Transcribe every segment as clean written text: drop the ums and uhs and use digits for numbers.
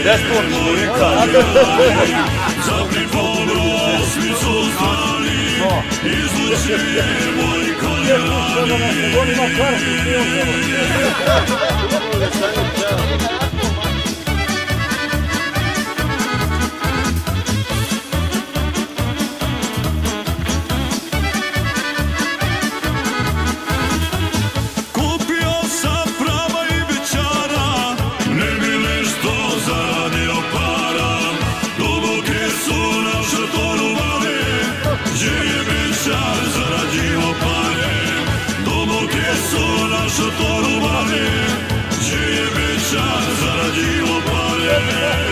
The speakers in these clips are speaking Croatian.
Zapri pobrosnicu strani, izluči moj konjerani. Kupio sam prava i bićara, ne bi nešto zaradio para. Duboke su na šatoru male, gdje je bićar zaradio pare. Duboke su na šatoru male, gdje je bićar zaradio pare.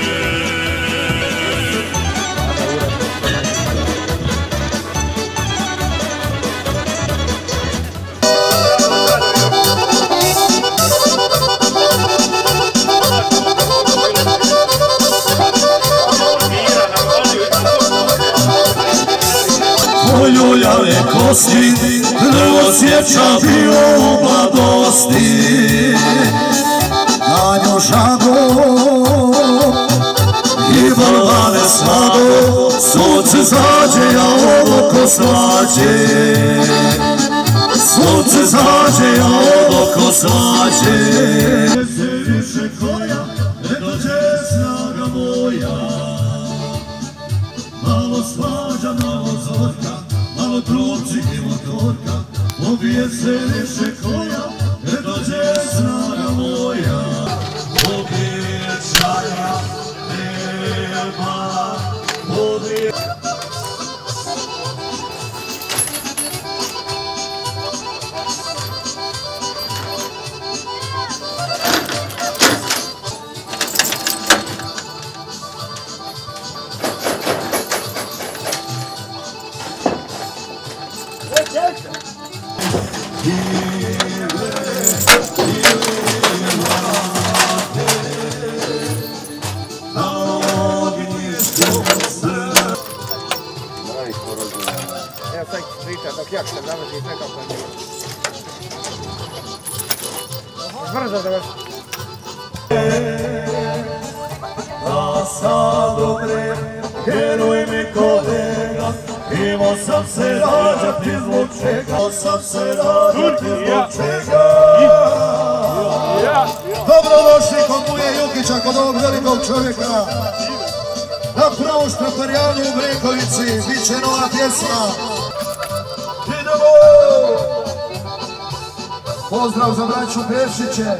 Poljuljave kosti, ne osjećam bio u mladosti. Na nju žago i balvane slado, sunce zađe, ja oko slađe. Sunce zađe, ja oko slađe. Ne se više koja, ne dođe snaga moja. Malo slađa, malo zorka, malo trupci i motorka. Ubije se više koja, ne dođe snaga moja. Običaja nema, Ja sad pričam dok jak se završi sve kako je bilo. Brzo da vrši. Da sad umrem, heruj mi kolega, imao sam se rađati zbog čega, imao sam se rađati zbog čega. Dobrodošli kod Muje Jukića, kod ovog velikog čovjeka. Na pravu štraperijanu u Brekovici, bit će nova pjesma. Idemo! Pozdrav za braću Pešiće.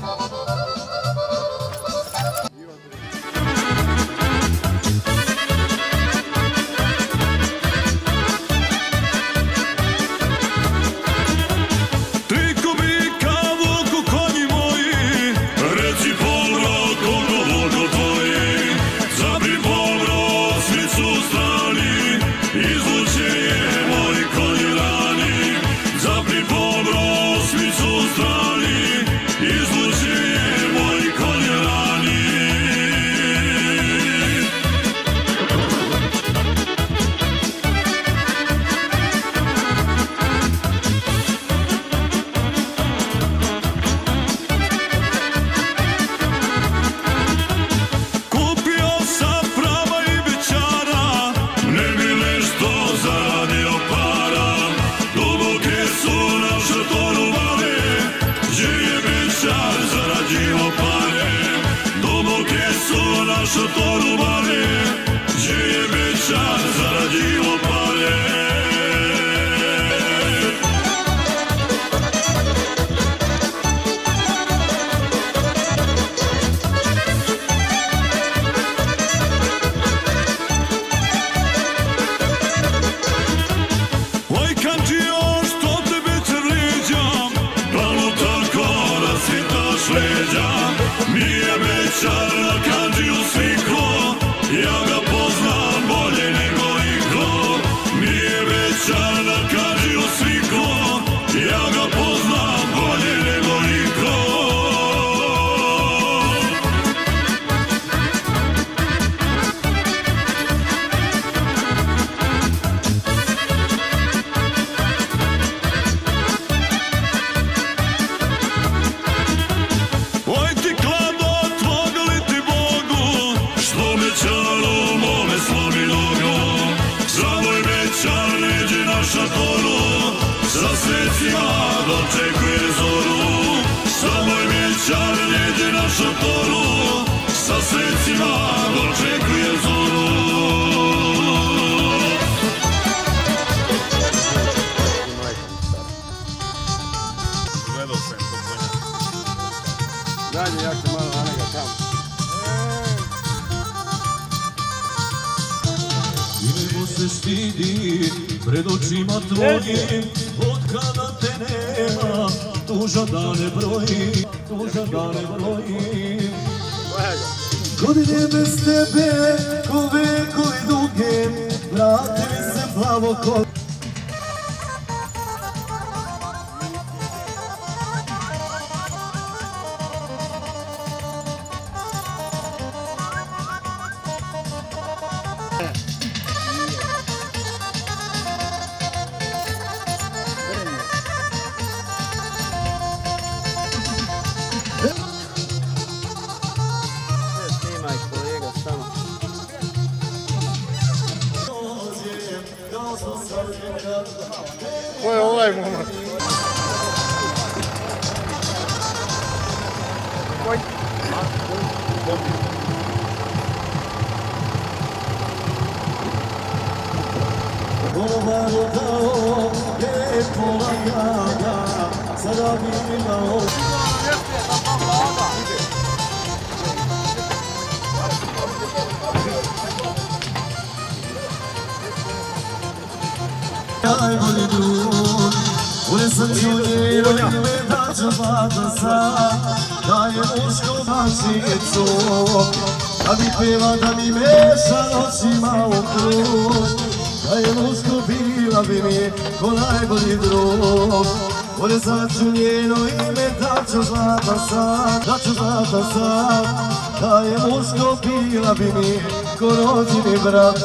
Šatoru male, gdje je bićar zaradio pare. Oj kanđio, što te bićar liđam, plano tako rasvitaš leđa. Nije bićar na kanđiju sviklo, ja ga poznam bolje nego iko. Nije Sasecima dočekuje zoru, samo je vječar ljeđe na šatoru. Sasecima dočekuje zoru. Gledao sam to konja. Dalje, ja ću malo na njega tamo. Idemo se stidi pred očima tvojim, od kada te nema, tuža da ne broji, tuža da ne broji. Godine bez tebe, ko vekovi duge, vrati mi se plavo ko... Snimaj kolega samo. Ko je ovaj momak? Ova dao je pola grada, sada bi imao... Najbolji drug, uvijek sam čunjeno ime da ću vata sad, da je muško mašicu, da mi peva, da mi meša noćima u krug, da je muško bila bi mi ko najbolji drug. Uvijek sam čunjeno ime da ću vata sad, da ću vata sad, da je muško bila bi mi ko rođeni brat.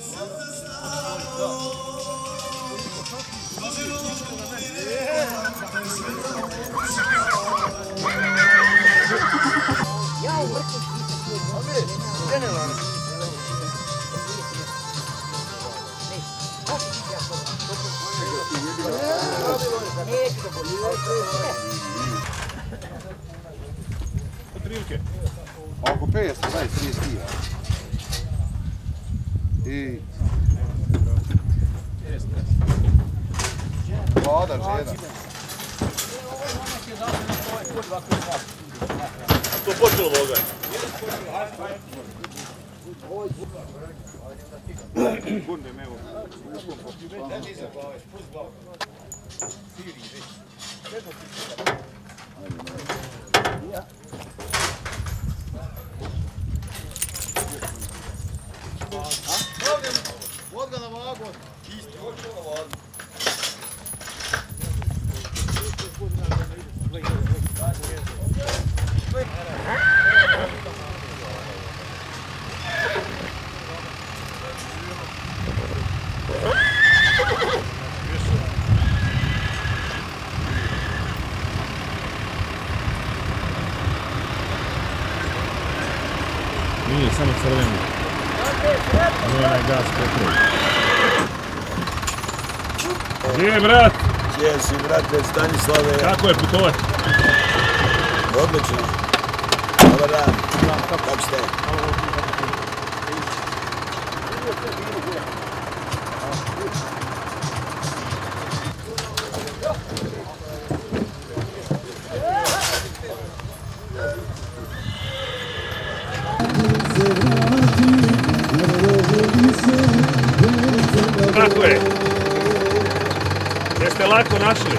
Oko 500, daj, 30 kila. I... Voda, žena. To počelo voga. Vodga na vagu. Nije, samo crveni. Nije onaj gas pokroj. Gdje je, brat? Gdje si, brate, Stanislave? Kako je putovat? Odlično. Dobar dan. Kako ste? Kako je? Jeste lako našli?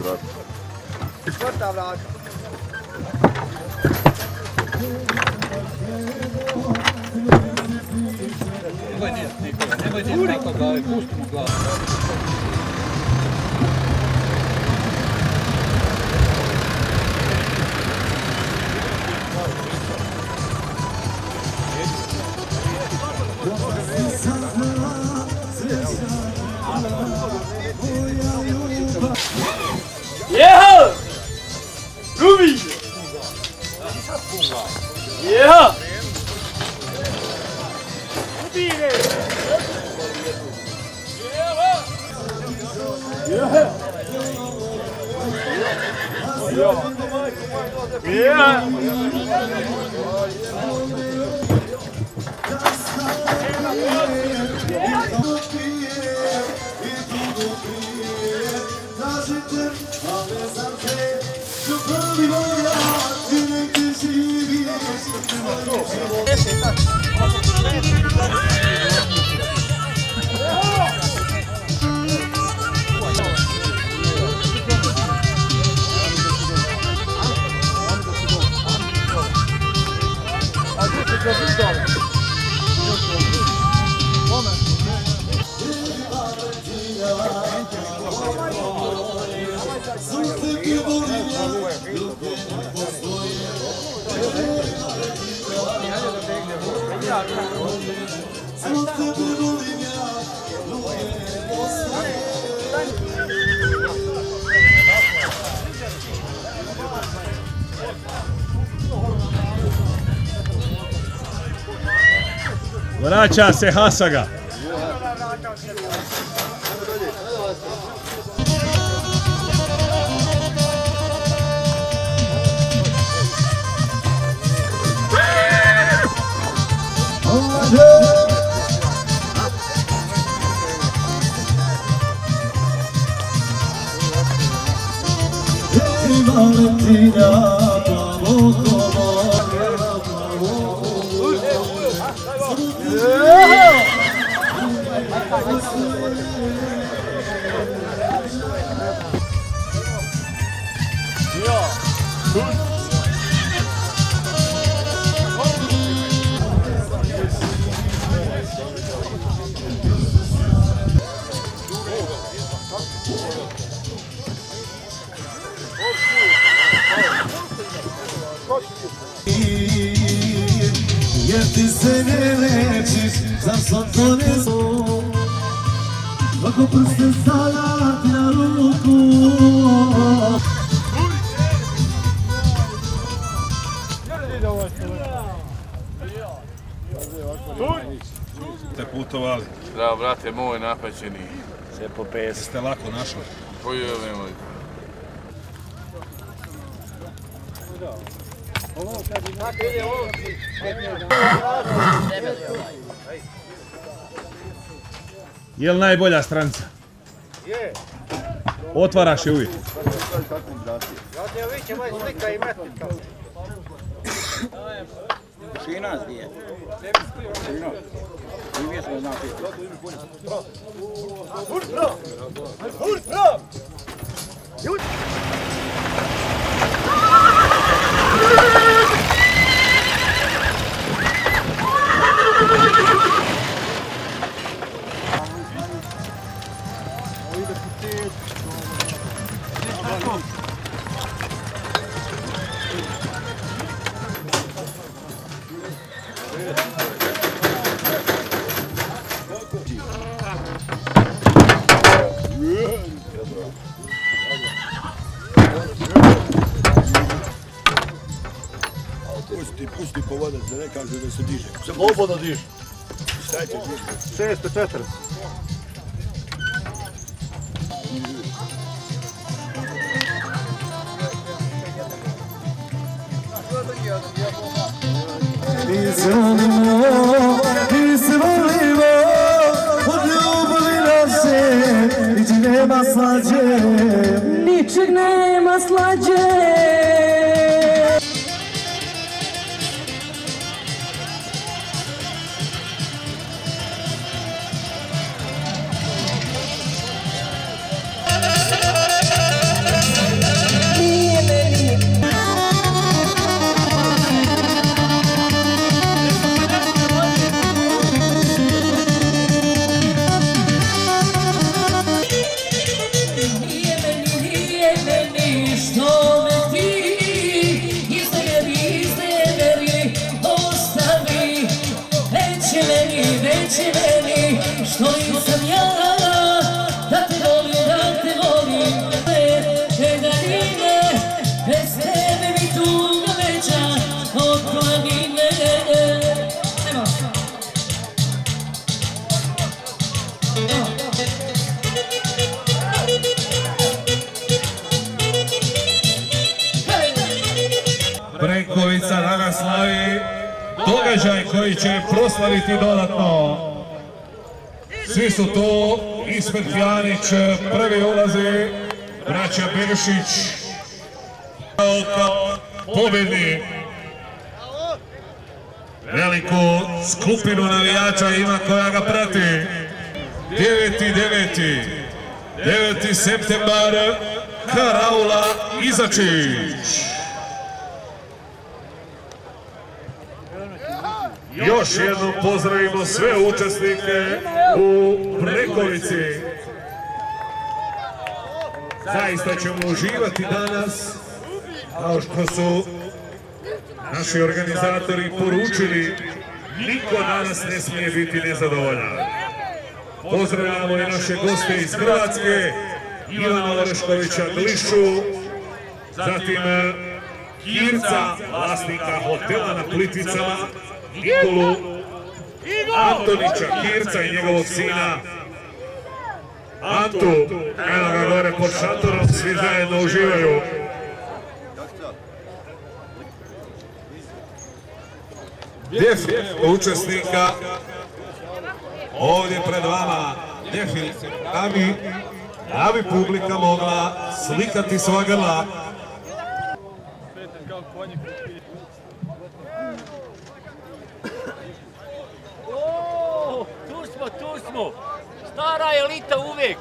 Četvrta vrata. Nemoj tako glavi, pustimo glavu. Yeah! Ruby! Yeah! Vraća se Hasaga. Jer ti se ne lečiš, zašto to ne znam? Ako prste stavljati na ruku. Ste putovali. Da, brate moj, napaćeni. Sve po 50. Ste lako našli. Pojeli. Je li najbolja stranica? Je. Otvaraš je uvijek. Ja te vidite, moj slika i metlika. Šina zdije. Šina. Uvijek smo znati. Pusti po vodac, da ne kažu da se diže. Slobodno diš. Šta će diže? 640. Mi se volimo, mi se volimo, od ljubavi naše, ničeg nema slađe. Ničeg nema slađe. od planine. Ajmo. Brenkovica danas slavi događaj koji će proslaviti dodatno. Svi su to, Ismet Janić prvi ulazi, braća Bešić kao pobjednik. Veliku skupinu navijača ima koja ga prati. 9. septembar, Karaula Izačić. Još jednom pozdravimo sve učesnike u Brekovici. Zaista ćemo uživati danas, kao što su naši organizatori poručili, niko danas ne smije biti nezadovoljan. Pozdravljamo i naše goste iz Hrvatske, Ivana Oreškovića Glišu, zatim Kirca, vlasnika hotela na Plitvicama, Nikolu Antonića Kirca i njegovog sina Antu. Eno ga gore pod šatorom, svi zajedno uživaju. Defil učesnika ovdje pred vama. Defil da bi publika mogla slikati svoja grla. Tu smo, stara elita uvijek.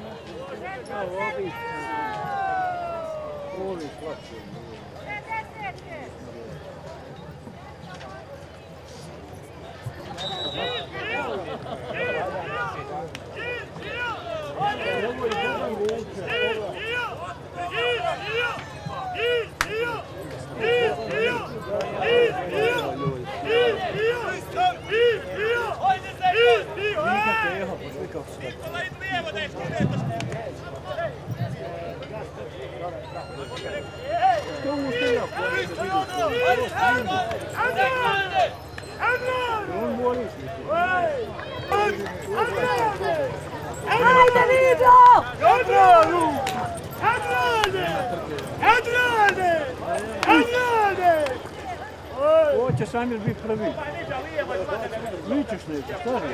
Ovo će Samir biti prvi. Ličeš neće, stari.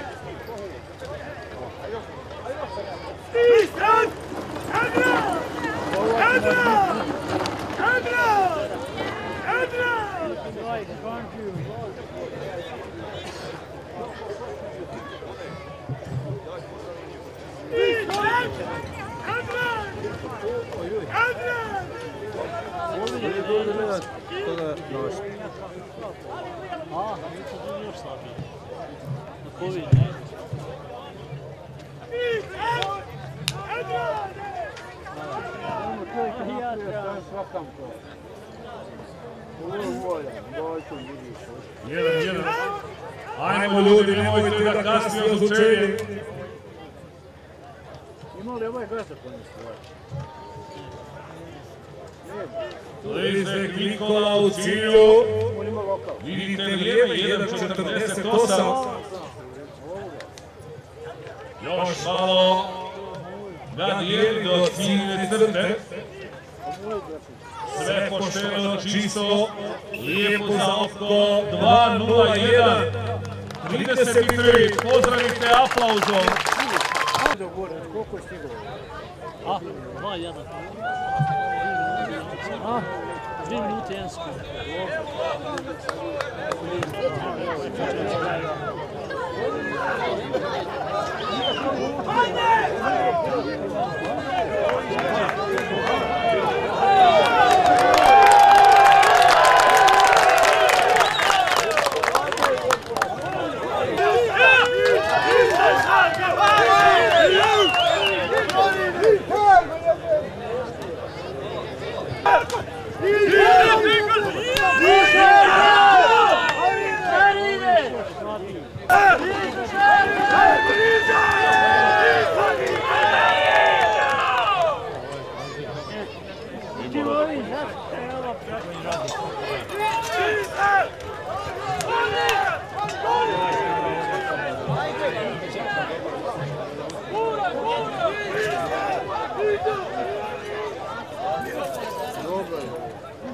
Jedan. Ajmo ljudi, nemojte da kasnije ozučeni. Ima li ovaj gasa ponesti? Lizek Nikola u cilju. Vidite vrijeme, 1.48. Još malo da dijeli do ciljne crte. Sve pošteno, čisto, lijepo za oko, 2:01. 33, pozdravite aplauzom. Koliko je stiglo? 2:1. 3 minute 1 sekund.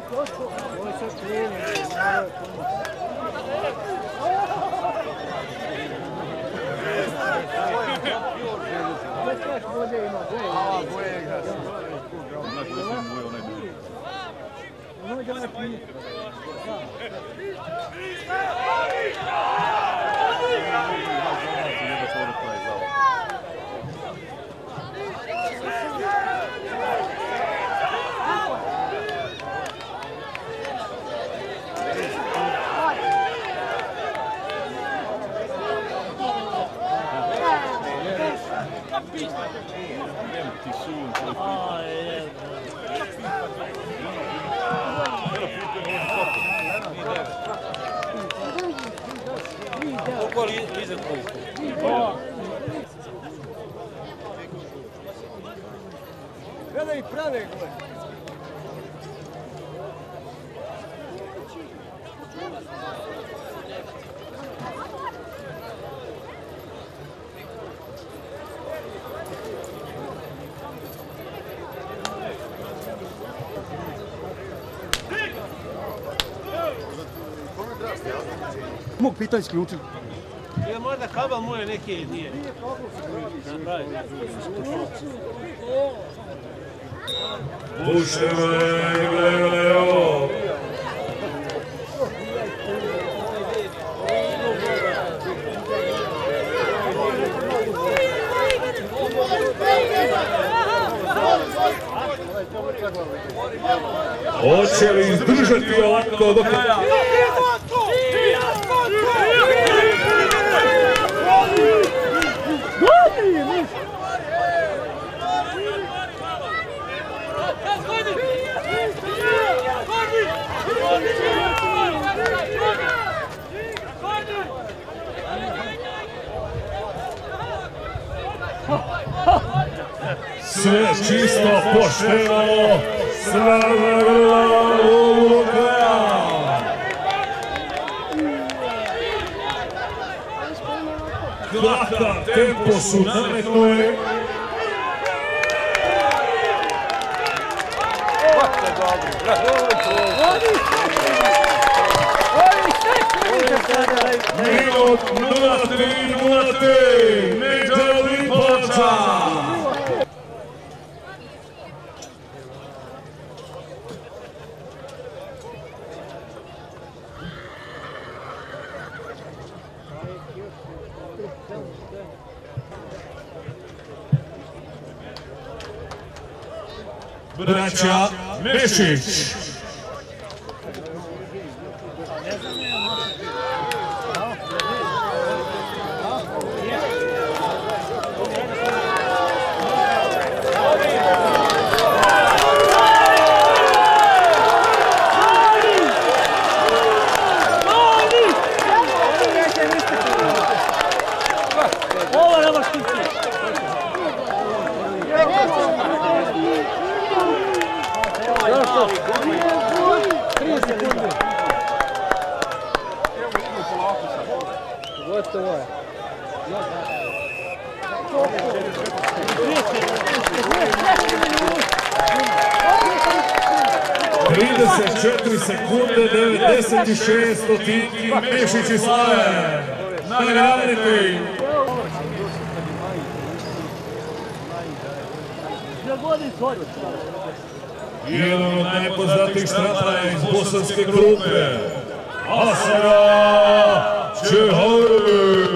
Gledaj prave gore. Mog pitanje isključili. Ja možda kabel moje neke nije. Puštevaj, gledaj ovo. Hoće li izdržati ovako do kraja? Sve čisto, pošteno, Crna Grla do kraja. Kakav tempo su nametnuli. Minut 0-3, Neđa Lipovača. Braća Mešić. Ovo nema štici. Zašto? 3 sekunde. Gotovo je. 34 sekunde, 96 stotinki, Mešić i Slaven. Nagraditi. Jedan od najpoznatijih stratara iz bosanske grupe, Asara Čehari.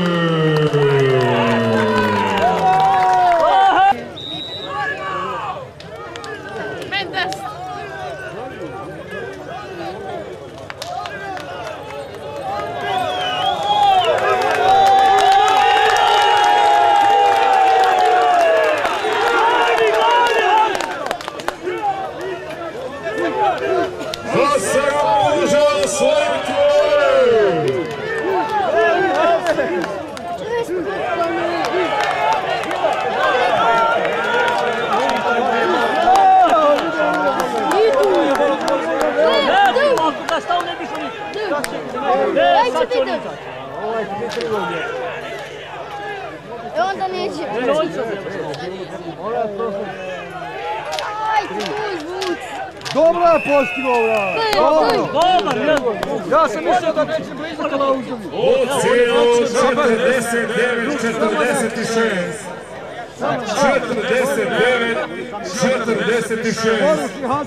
Onda neće. Aj, tu izvuci. Dobro je postigao, bravo. Dobar, Ja sam mislio da neće blizu Kalauzovi. Ocjenu 49-46. 49-46.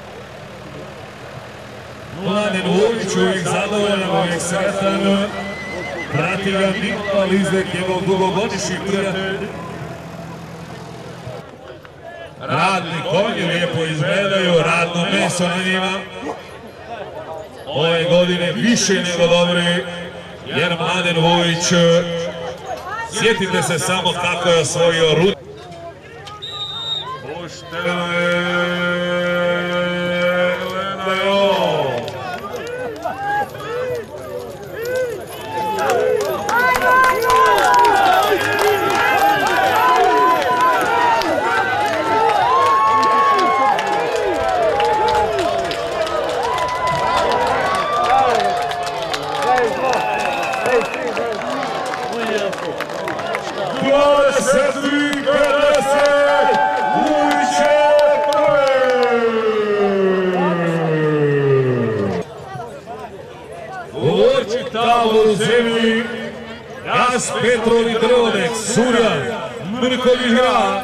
Mladen Vujić uvijek zadovoljan, uvijek sretan. Prati ga Nikola Lizek, njegov dugogodišnji prijatelj. Radni konji lijepo izgledaju, radno meso na njima. Ove godine više nego dobri, jer Mladen Vujić, sjetite se samo kako je osvojio Rud. U zemlji, Gas Petrov i Drvodek, Surjan, Mrković grad.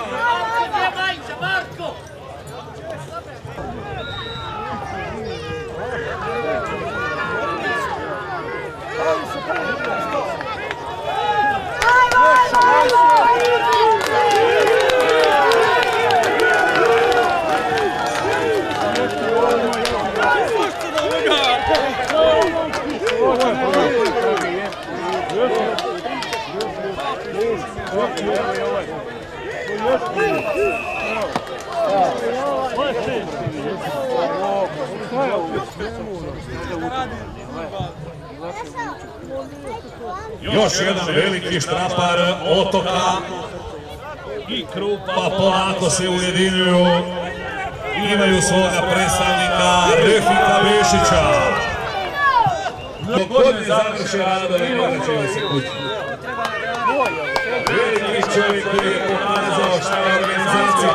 Još jedan veliki štrapar Otoka i Krupa polako se ujedinjuju. Imaju svoga predstavnika Refika Vešića. Dok god ne završi radovi, morat će se kući. Veliki čovjek koji je pokazao šta je organizacija.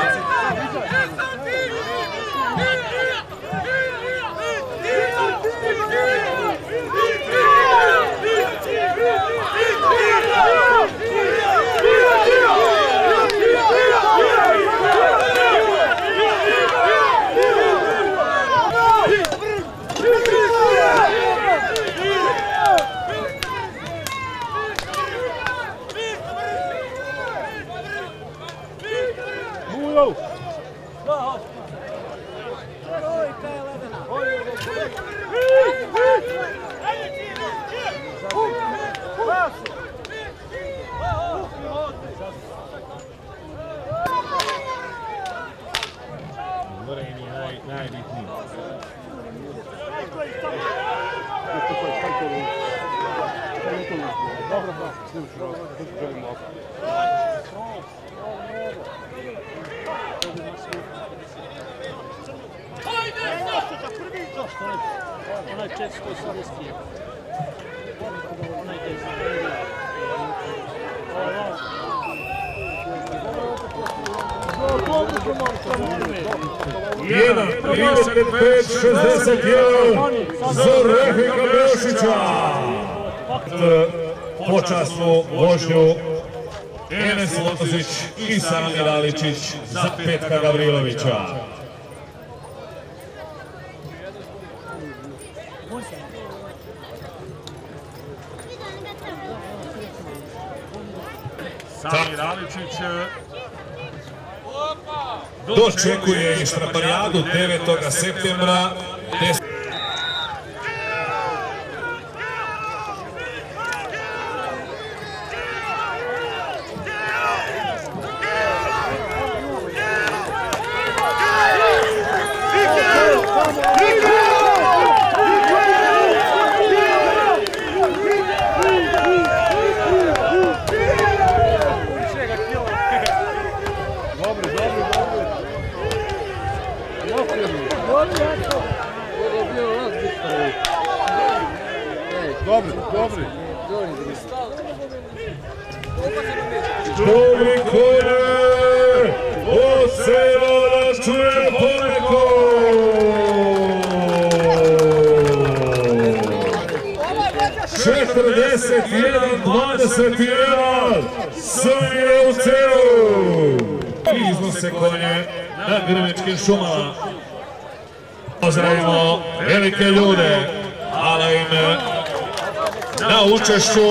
Onaj 481. Onaj 1.35.61 za Refika Vešića. Počasnu vožnju Enes Lotozić i Samir Aličić za Petka Gavrilovića. Samir Aličić dočekuje štraparijadu 9. septembra. Dobri kone, od sela da čuje poneko. 41-21, Srbije u celu. Iznose konje na Grmečkim šumama. Pozdravimo velike ljude, hvala im na učešću.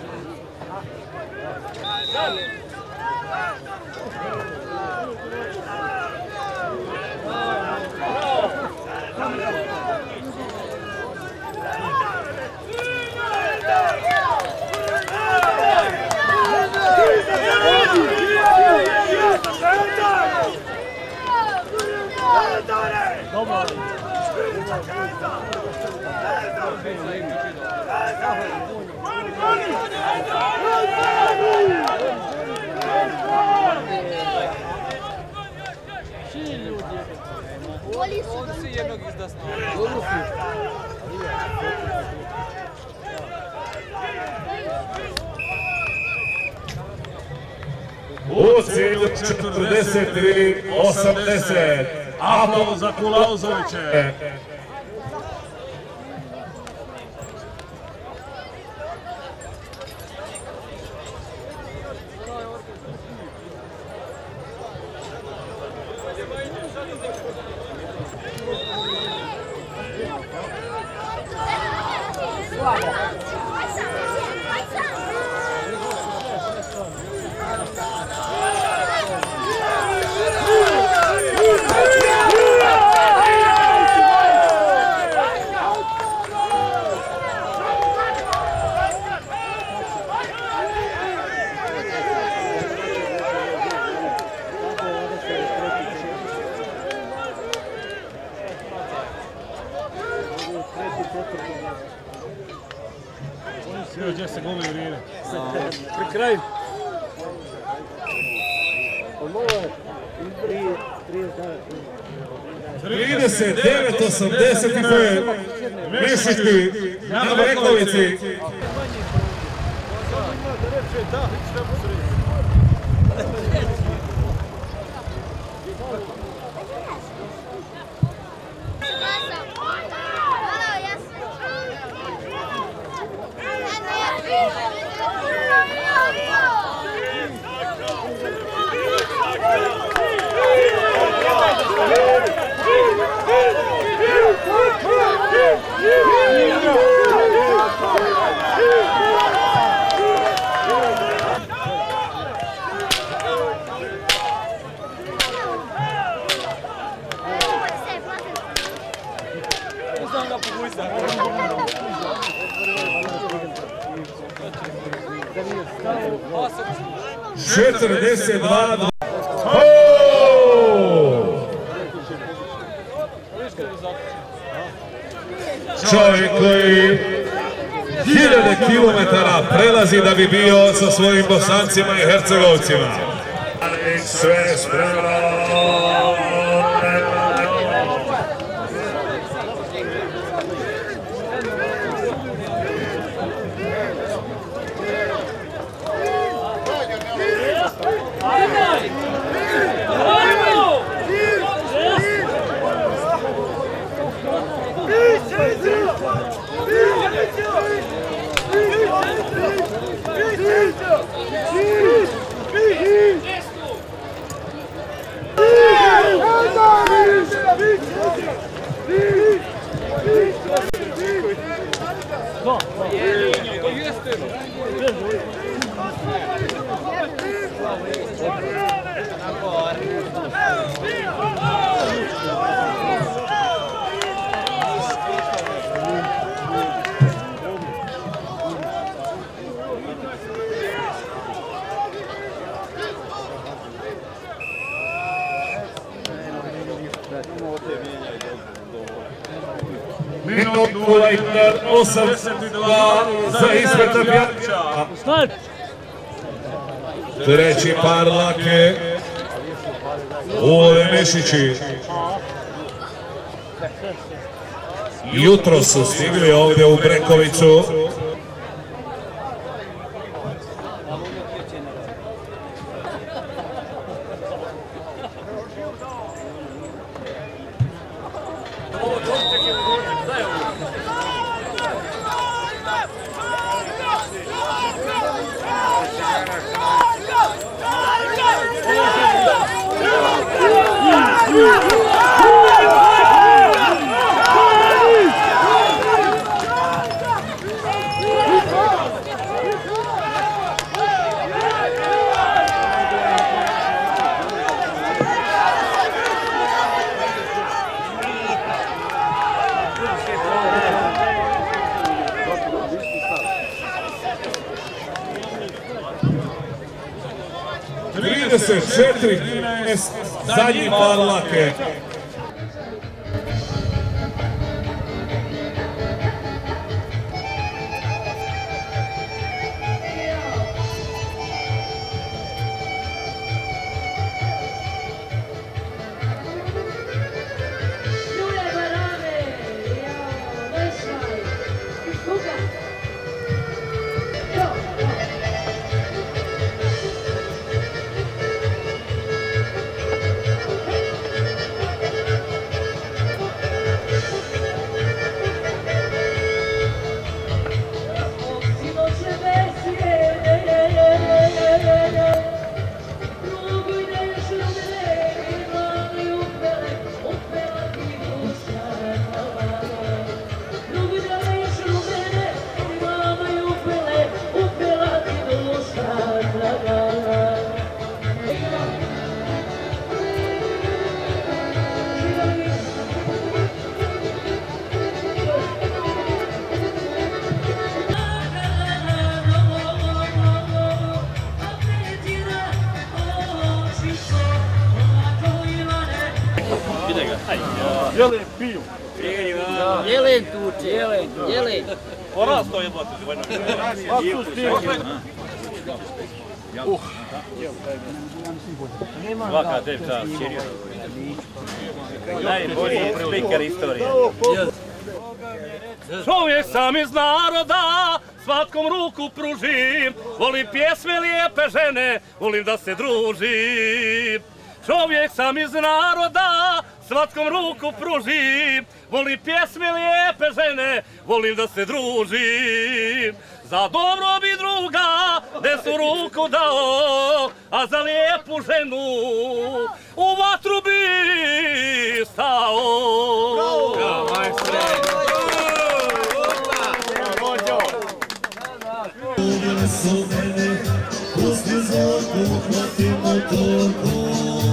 U cilju 43-80. Aplauz za Kulauzoviće. Gdje se gube vrijeme? Pri kraju. 39-85, Mešički na Brekovici. Čovjek koji 1000 kilometara prelazi da bi bio sa svojim Bosancima i Hercegovcima. Sve spremno. Minutu i 82 za Isveta Pjanića. Treći par lake Ule Mešići. Jutro su stigli ovdje u Brekovicu. Zadnji Parlake. Jelen piju. Jelen tuče, jelen. Porasto je bati. Svaka devča, čerio. Najbolji spikar istorije. Čovjek sam iz naroda, svatkom ruku pružim. Volim pjesme lijepe žene, volim da se družim. Čovjek sam iz naroda, svatkom ruku pružim. Volim pjesme lijepe žene, volim da se družim. Za dobro bi druga desnu ruku dao, a za lijepu ženu u vatru bi stao. Bravo, majstre! Uvijek su mene, pusti zorku, uhvati motorku.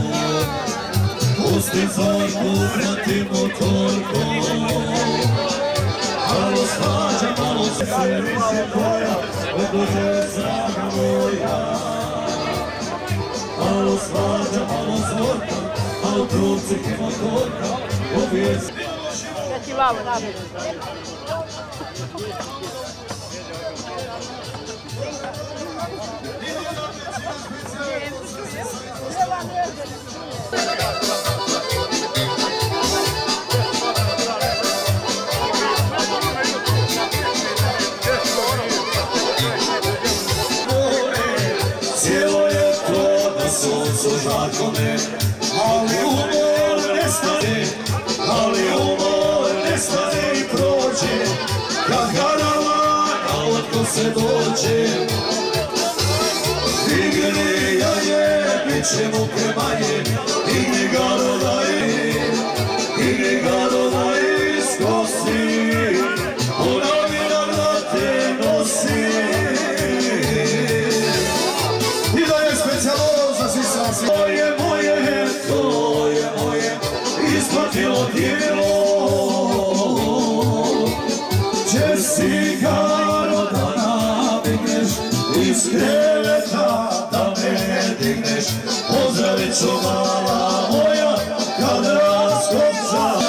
Pusti zorku, uhvati motorku. Malo svađa, malo se više boja, dođe snaga moja. Malo svađa, malo zvorka, malo trupci i motorka. Uvijek se... Ja ti vamo nabiti. Cijelo je to na suncu zakone, ali umor nestane, ali umor nestane i prođe, kad karavana otko se dođe. Igre jaje, bit će muke manje, igre garodaje, igre garodaje iz kosti, ona vinograd te nosi. I da je specijalno za sisasi. To je moje, isplatilo tijelo. Če si garo da nabigneš, iz kreveta da me digneš. Pozdravit ću mala moja, kad raskopca.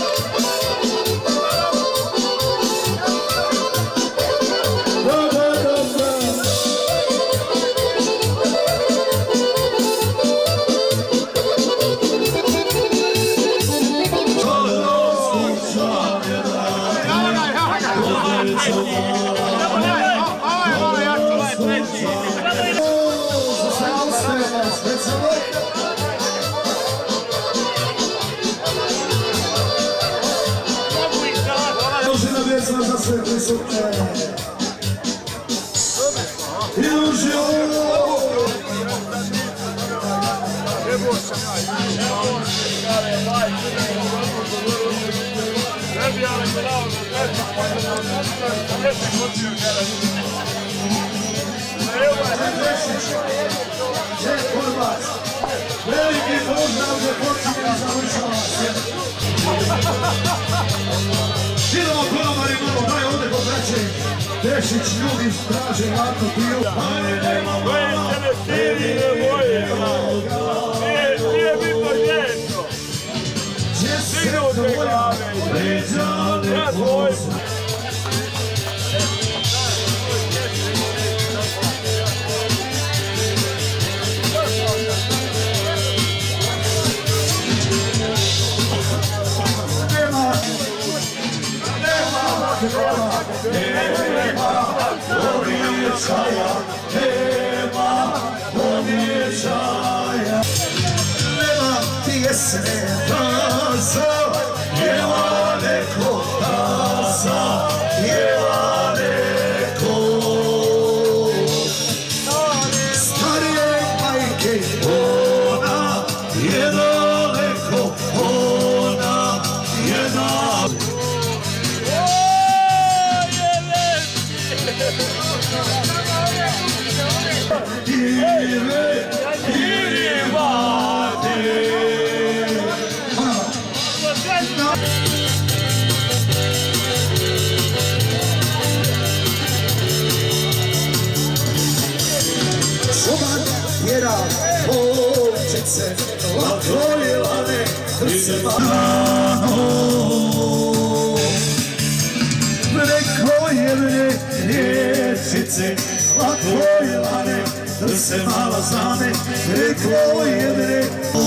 Za sve prisutne i uživo. Veliki pozdrav za počinje završava se. Idemo kolomari malo, daj ovdje podrače. Dešić ljudi straže jako piju. Koje se ne stidi, ne boje. Nije bitno nešto. Stignu te glave. Ja tvoj. Nema pjesme taza, jeva neko taza, jeva neko. Starije majke, ona je daleko, ona je daleko. Šuman pjera volčice, lako je lane, se mano. Preko jedne riječice, lako je lane, se mala zame, preko jedne.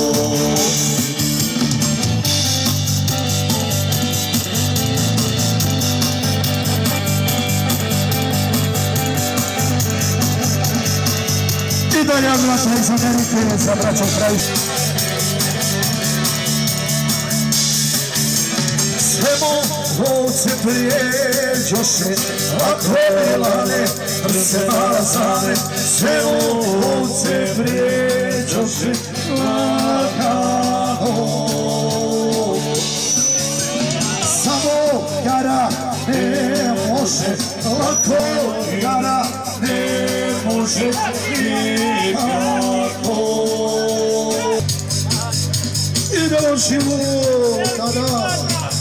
I dalje odlaša iz Amerike za braćom Krajić. Svemu volce prijeđoše, ako je lane, se mala zame. Svemu volce prijeđoše, lagano. Samo jara ne može, lako jara ne može nikako. Idemo života, da.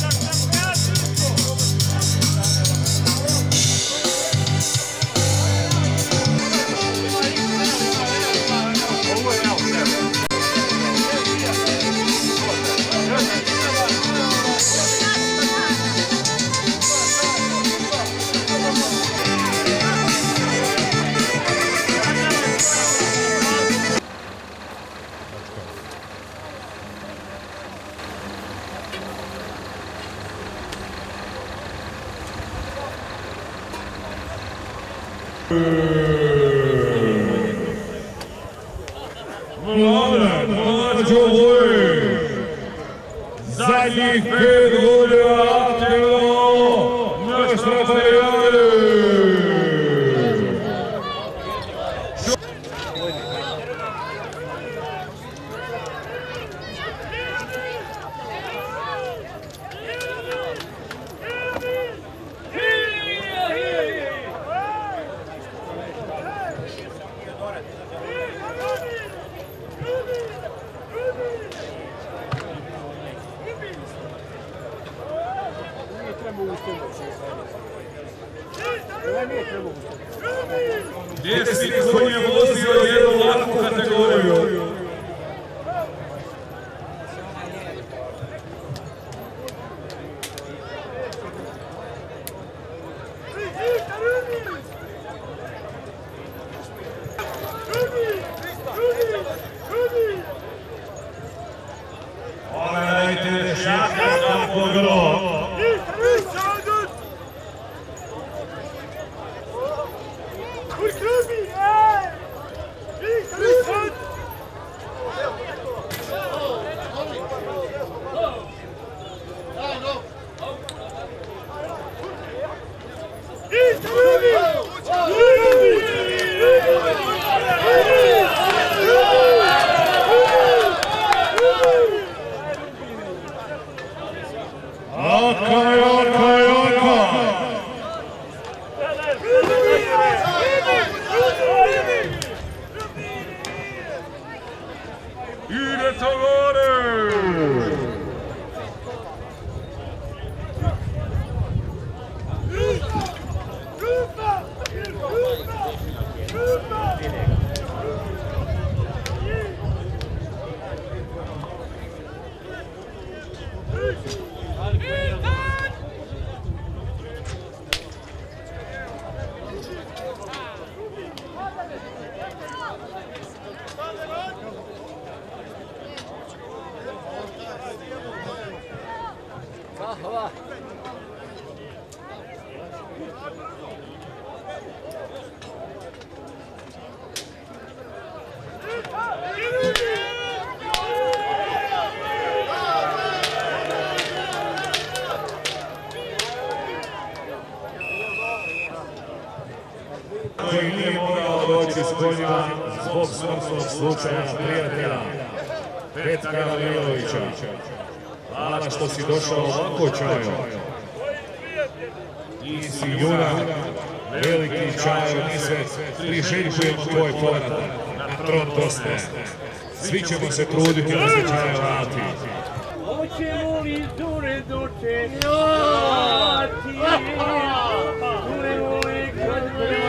Mlađo Voj, zadnjih 5 godina aktivno naš Rafaeli. Desnik koji je vozio jednu lakvu kategoriju. Pogledajte šaka kako gro. Ide to gore! Koji nije mogao doći s konjima zbog smrtnog slučaja prijatelja Petka Gavrilovića. Hvala što si došao ovako Čajo. Ti si junak, veliki Čajo, mi se priželjkujemo tvoj povratak na tron Bosne. Svi ćemo se truditi da se Čajo vrati. Hoćemo li dure dočekati? Budemo li kad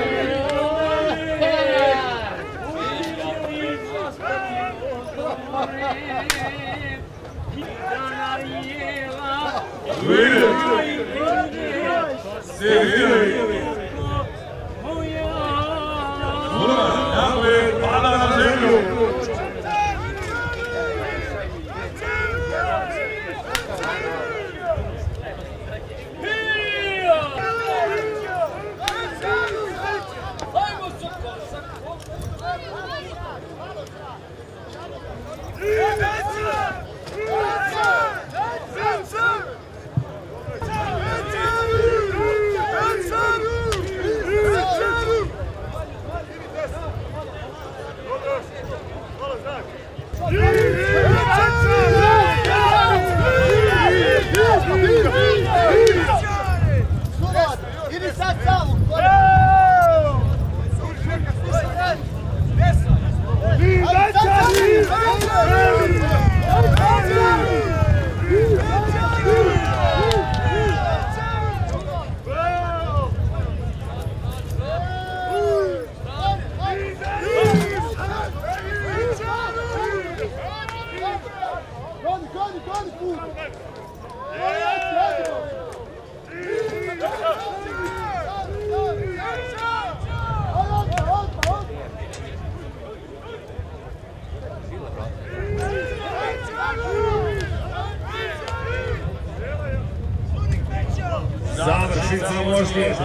Završnica vožnje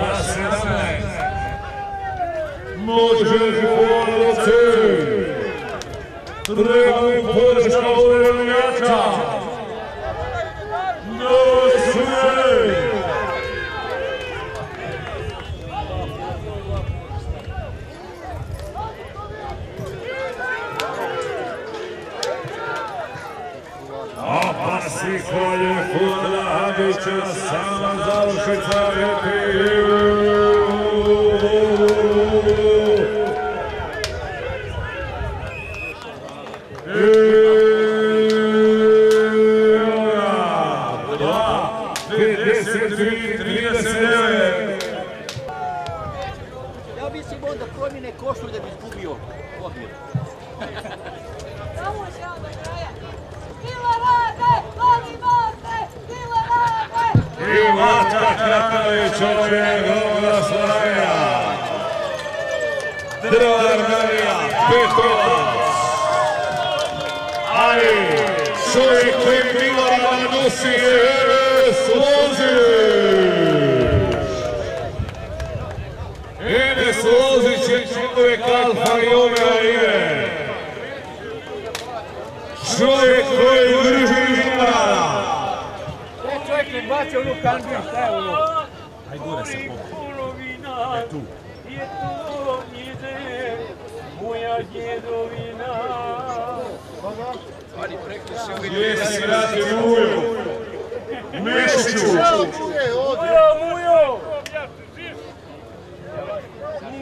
2.17. Može Gorace! Treba mi podrška urednjaka! Do sve! Opasni kolje Fudra Habića, sama završica Ja mislim onda promjene košulj da bi izgubio odmjer. Samo će on do kraja. Bila rade, ali mate, bila rade. I Matka Kratović, ovdje Govna Slavija. Drvar Marija Petrovac. Ali čovjek koji Milarima nosi je Enes Lozić je čovjek alfa i omega ide. Čovjek koji drži Milara. Čovjek ne baci onu kandu i šta je ono? Aj gore se popne. Je tu. Je tu ide moja djedovina. Gdje si rati Mujo? Mešiću. Mujo!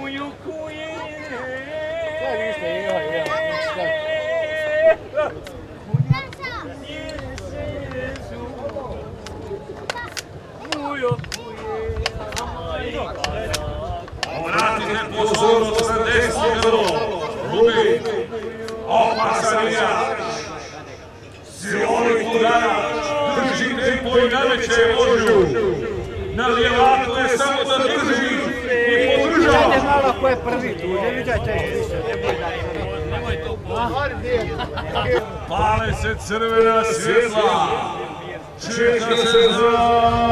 Obratite pozornost na desno grlo, gubi, opasan igrač. Silovit udarač, drži tempo i nameće vožnju. Na lijevaku je samo da drži i podržava. Vidite malo ko je prvi tu, ne vidite. Pale se crvena svjetla. Čeka se za...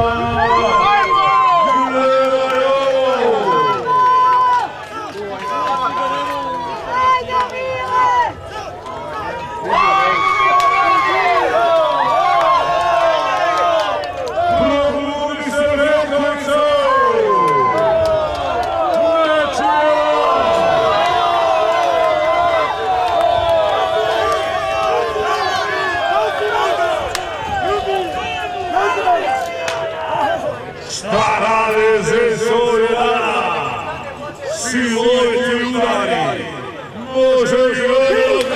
Siloviti udari, možeš gledati.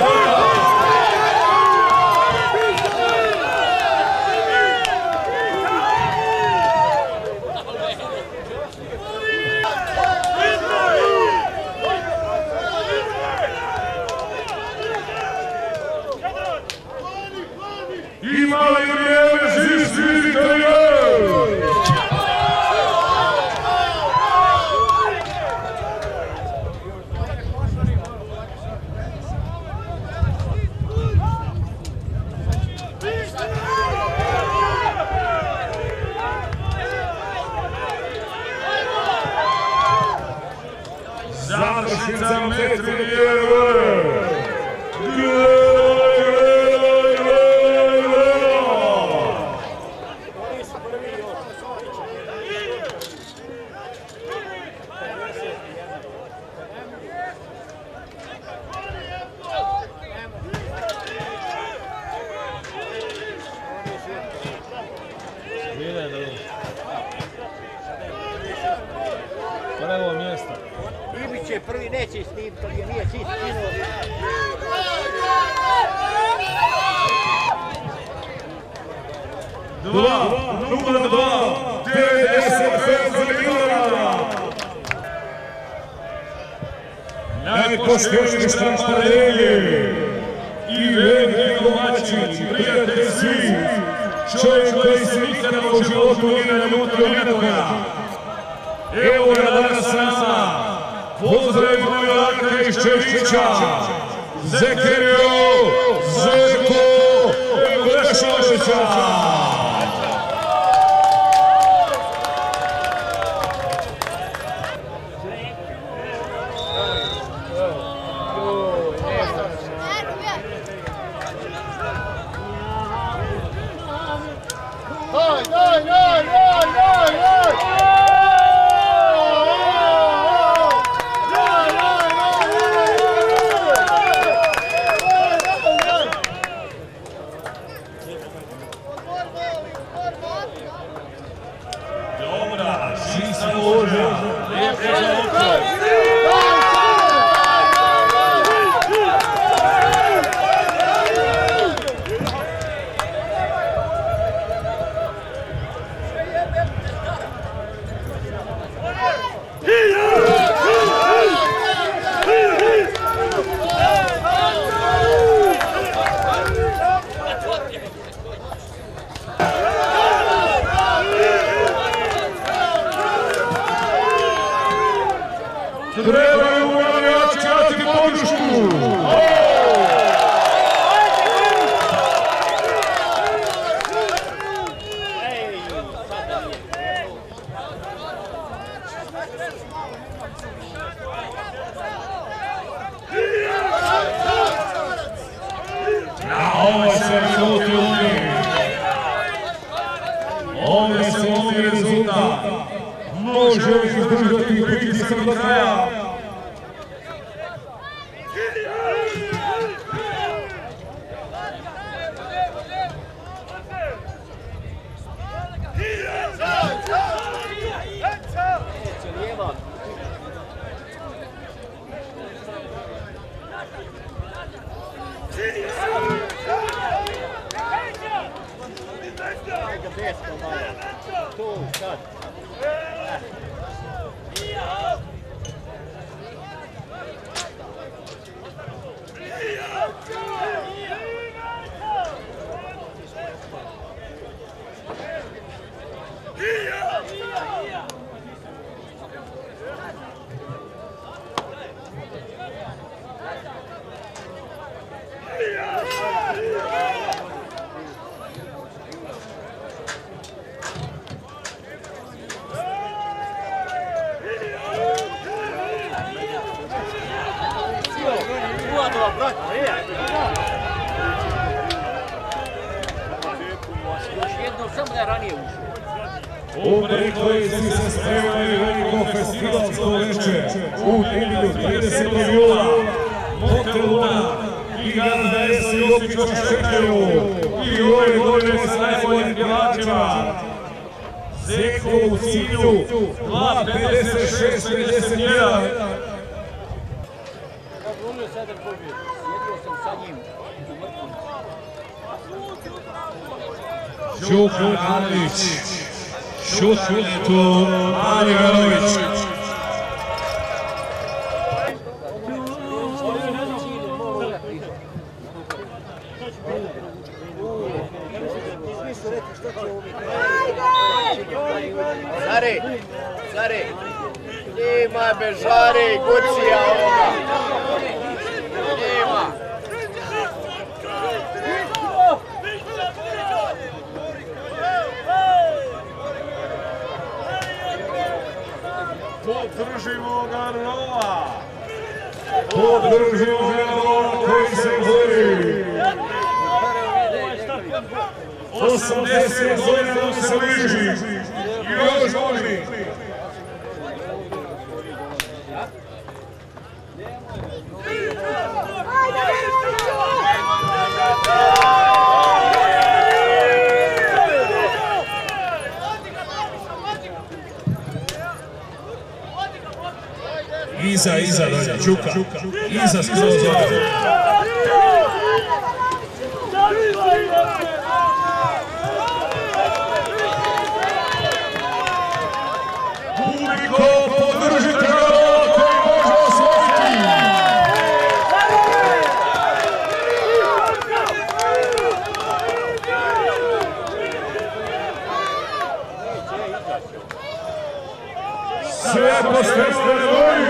Ima li vrijeme za izviditelje? Završnica metri lijeve. Prvo mjesto. Ibiće prvi neće snimiti, ali je nije čist skinuo. Dva, 0-2, 95 za Milana. Najpošteniji štamparelje i veliki domaćin, prijatelj svi, čovjek koji se nikada u životu nije naljutio nikoga. Evo ga danas s nama, pozdravimo Milaka iz Čevića, Zekerio, Zeko, Grešovića. Dobra, čista loža, lijepo za oko. Trebaju navijači dati podršku! Na ovoj se minuti ovdje se lomi rezultat. Može izdržati pritisak do kraja. Još jedno, samo da je ranije ušao. U Prikolici se spremaju veliko festivalsko večer u nedjelju 30. jula. Motel Luna i gazda S. Jokić vas čekaju i ove godine s najboljim pjevačima. Zeko u cilju 2.56.51. Žukan Alić, Šutletu Ali Galović. Zare, nema bežare i kucija ovoga. Nema. Podržimo ga Nova! Podržimo ga Nova koji se bori! 80 godina mu se bliži! Još voli! Iza, dolje, Čuka. Iza skroz ovdje. Publiko, podržite ga koji može osvojiti. Sve posljedno ne voli.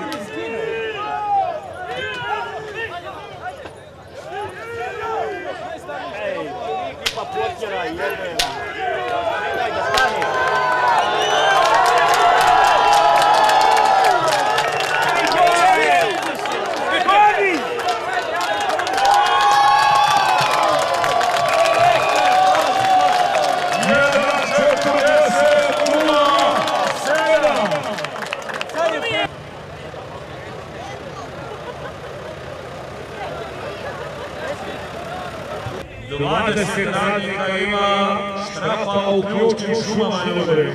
Radnika ima Štrapa u ključnim šumama ljude.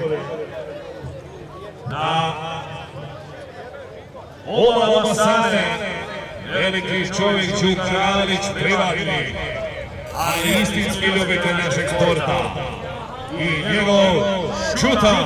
Na oba sane veliki čovjek Đukanović privatni, ali istinski ljubitelj našeg sporta i njegov Šuta.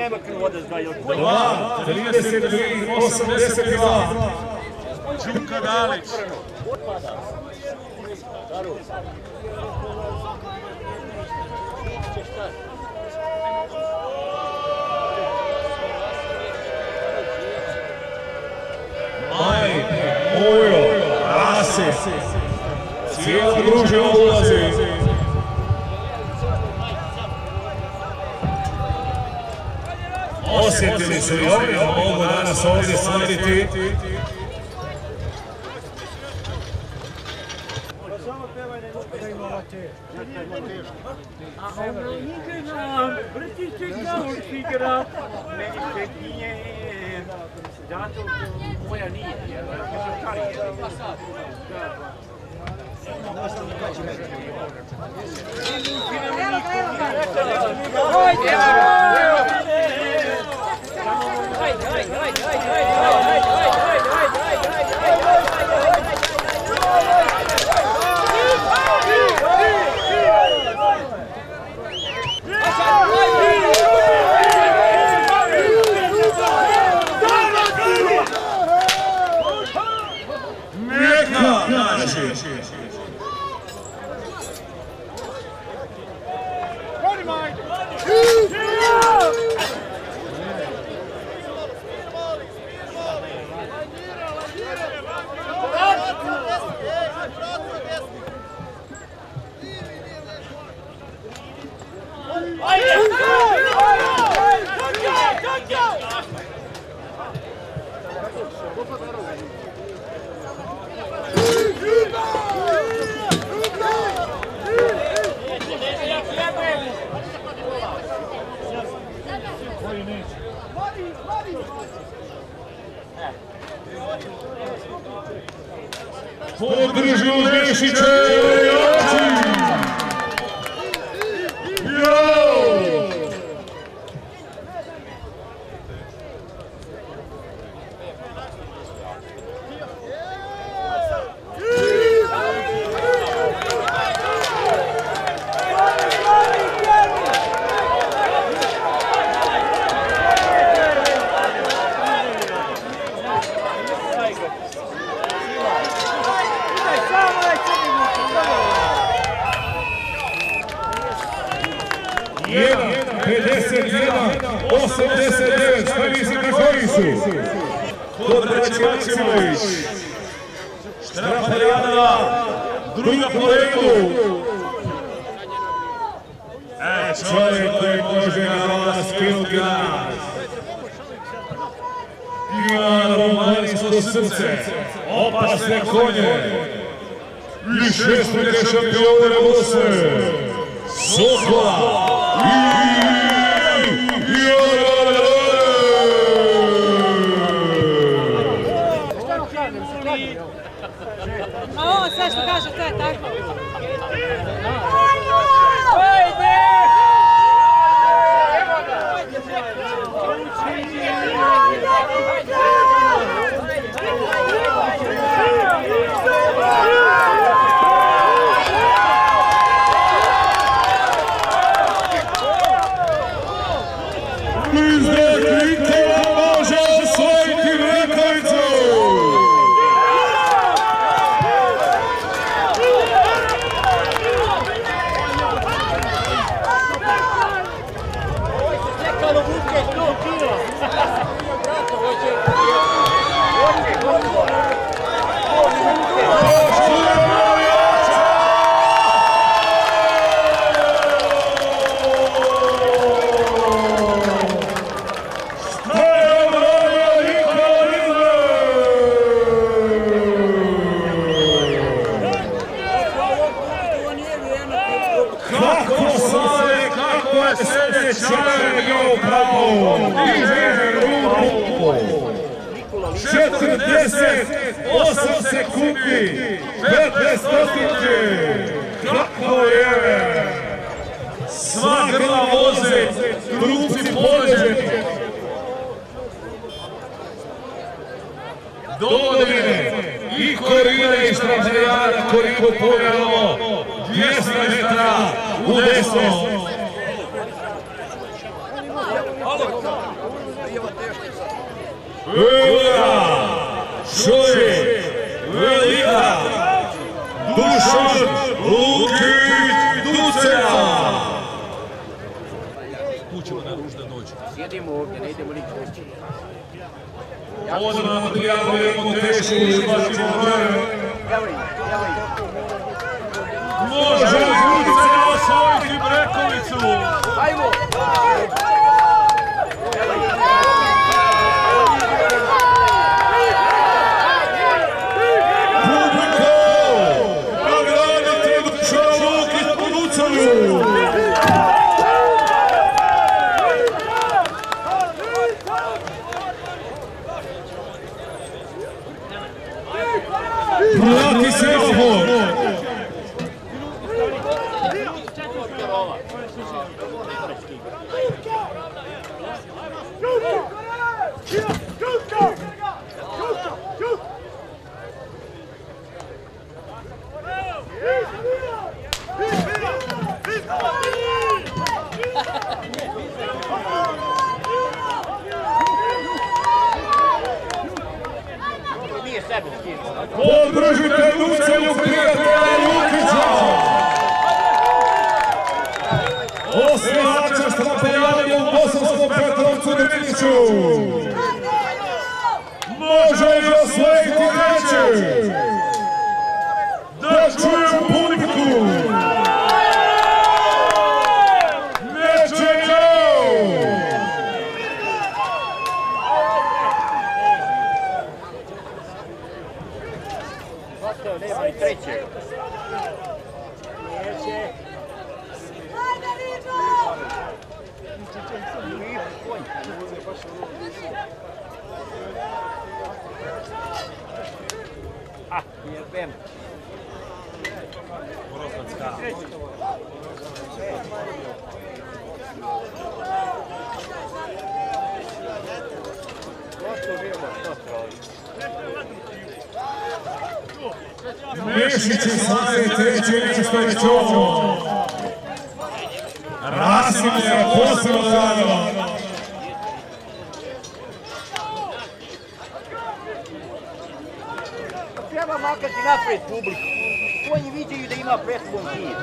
nema krvodac da još. 2:33:82. Đuka Dalić. Maj, Mujo, Rasi, cijela družina ulazi. Osjetili su i oni da mogu danas ovdje slaviti. Moja nije, Podrži Uzvišiće! Kod braće Maksimović, Štraparijana, druga po redu. Čovjek koji može na vas skinuti nas. Ima romanijsko srce, opasne konje i šestruke šampione Bosne, Sokola i Ovo sve što kaže, to je tako. sekundi, 15 stotinke, kako je, sva grla voze, trupci poleđeni. Dovodine i Korine i Štražarijana, koliko pogledamo, 200 metara u desno. Velika, čovjek, velika, Dušan Lukić Ducena. Kućemo na ružda dođe. Sjedimo ovdje, ne idemo nikako. Odmah prijavljujemo tešku izbacimo broje. Može Ducena osvojiti Brekovicu. Ajmo! Prati semafor. Podržite Ducenu prijatelja Lukića! Osvajača strapeljanja u Bosanskom Petrovcu Drniću! Može li osvojiti treće? Da čujem publiku! Ne čekaju! Nema i trećeg. Neće. Ajde, Riđo! Jebem. Mešić je slavi treće mjesto već ovo. Rasim je posebno zajedno. Treba makati napred publiku. Oni viđaju da ima pretlom tije.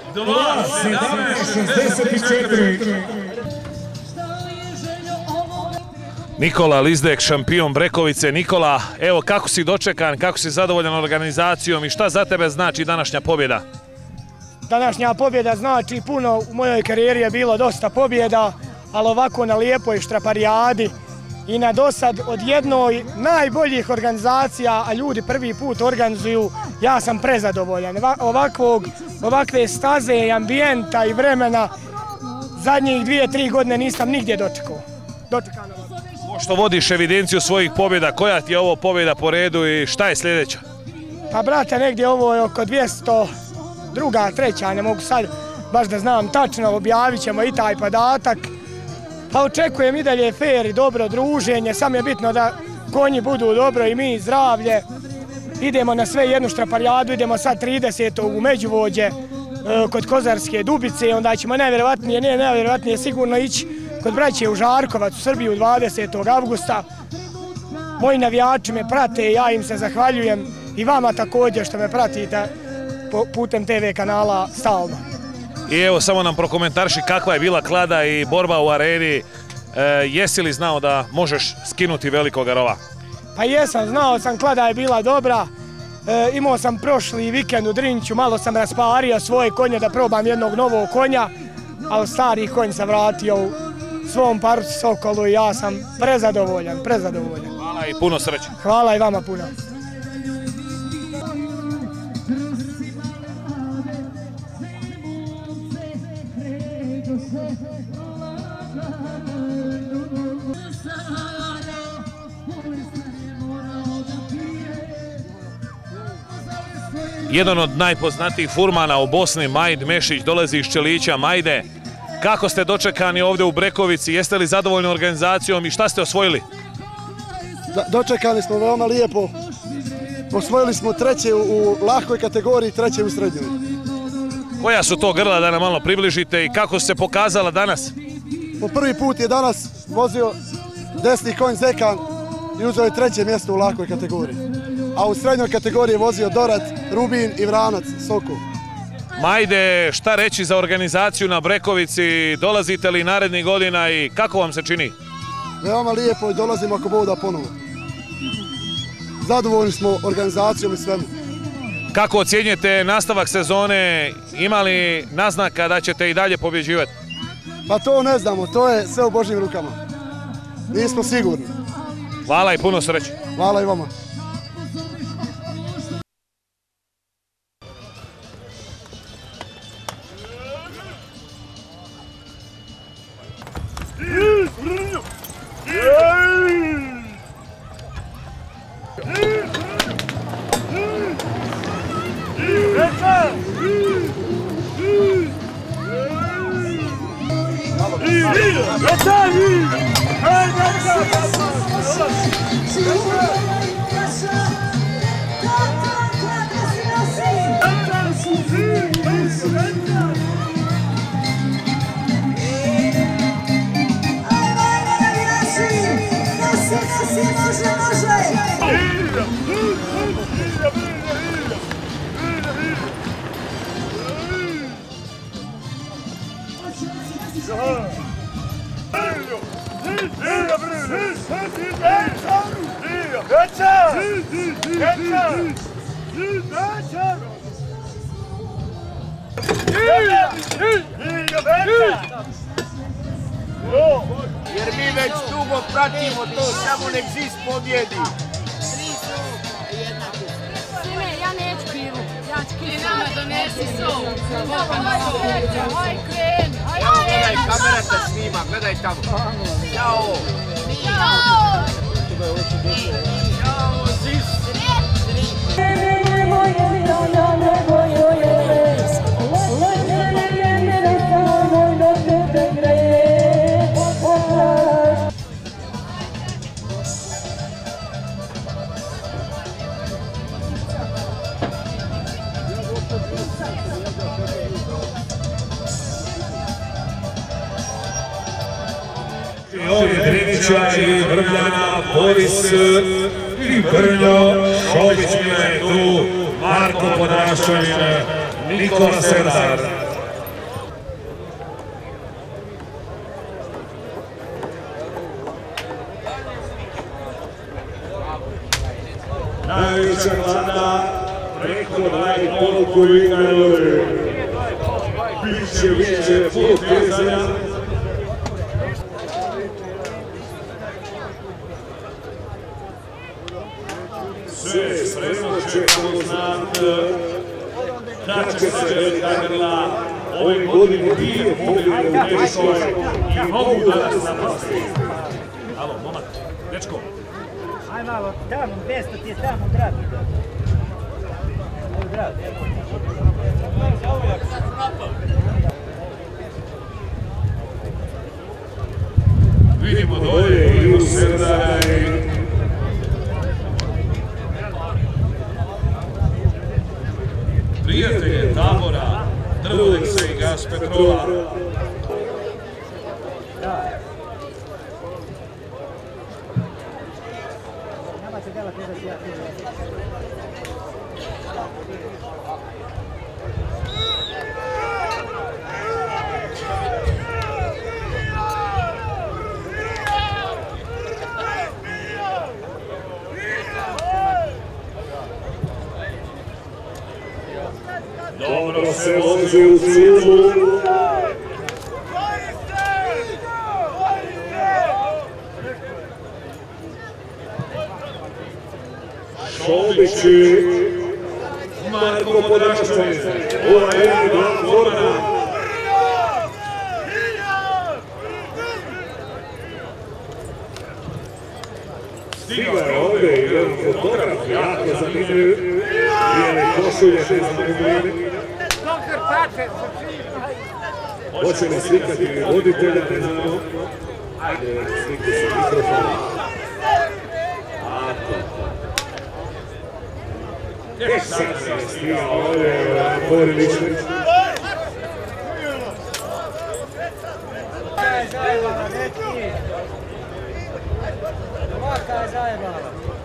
2:17:64. Nikola Lizdek, šampion Brekovice. Nikola, evo kako si dočekan, kako si zadovoljan organizacijom i šta za tebe znači današnja pobjeda? Današnja pobjeda znači puno, u mojoj karijeri je bilo dosta pobjeda, ali ovako na lijepoj štraparijadi i na dosad od jednoj najboljih organizacija, a ljudi prvi put organizuju, ja sam prezadovoljan. Ovakve staze i ambijenta i vremena zadnjih 2-3 godine nisam nigdje dočekao. Što vodiš evidenciju svojih pobjeda, koja ti je ovo pobjeda po redu i šta je sljedeća? Pa brate, negdje ovo je oko 200, druga, treća, ne mogu sad baš da znam tačno, objavit ćemo i taj podatak. Pa očekujem i dalje fair i dobro druženje, samo je bitno da konji budu dobro i mi zdravlje. Idemo na sve jednu štraparijadu, idemo sad 30. u Međuvođe kod Kozarske Dubice, onda ćemo najvjerojatnije sigurno ići kod braće u Žarkovac u Srbiju 20. avgusta. Moji navijači me prate, ja im se zahvaljujem i vama također što me pratite putem TV kanala stalno. I evo samo nam prokomentarši kakva je bila klada i borba u areni. Jesi li znao da možeš skinuti velikoga rova? Pa jesam, znao sam, klada je bila dobra. Imao sam prošli vikend u Drniću, malo sam raspario svoje konje da probam jednog novog konja, ali stari konj sam vratio u svom parcu Sokolu i ja sam prezadovoljan. Hvala i puno sreće. Hvala i vama puno. Jedan od najpoznatijih furmana u Bosni, Majd Mešić, dolazi iz Čelića. Majde, kako ste dočekani ovdje u Brekovici? Jeste li zadovoljni organizacijom i šta ste osvojili? Dočekani smo veoma lijepo. Osvojili smo treće u lahkoj kategoriji, treće u srednjoj. Koja su to grla da nam malo približite i kako se pokazala danas? Po prvi put je danas vozio desni konj Zekan i uzeo je 3. mjesto u lahkoj kategoriji. A u srednjoj kategoriji je vozio Dorat, Rubin i Vranac, Sokol. Majde, šta reći za organizaciju na Brekovici? Dolazite li narednih godina i kako vam se čini? Veoma lijepo i dolazimo ako Bog da ponovo. Zadovoljni smo organizacijom i svemu. Kako ocjenjujete nastavak sezone? Ima li naznaka da ćete i dalje pobjeđivati? Pa to ne znamo, to je sve u Božjim rukama. Nismo sigurni. Hvala i puno sreće. Hvala i vama. Jer mi već dugo pratimo to, samo nek Zis pobjedi. Sine, ja neću pivu. Ja ću kivu. Nama donesi sol. Hoj, kreni. Evo, gledaj, kamera te snima, gledaj tamo. Ćao. Ćao. Ćao, Zis. Ovdje Drinića i Vrljana, Boris i Brnjo, Šobić je tu, Marko Podaščevin, Nikola Serdar. Najveća vlada, preko daj poruku igraju, biće potezanja. Sve spremno čekamo znat da će se Velika Grla ove godine dvije pobjede u teškoj i mogu da nas napasti. Alo, momak, dečko. Aj malo, tamo, 200 ti je tamo grad. Vidimo dolje i u Serdara i prijatelje Tabora, Drvodeksa i Gas Petrova. Dobro se loži u cilu. Šobići, Marko Podaščevin, ova je glas Zorana. Stigla je ovdje jedan fotograf, jako zanimljiv, bijele košulje, ne znam umljeni. Hoće li slikati voditelja, ne znamo. Ajde, sliku sa mikrofona. Tako. Sad se stigla ovdje, Boriličnić. Ovaka je zajebala.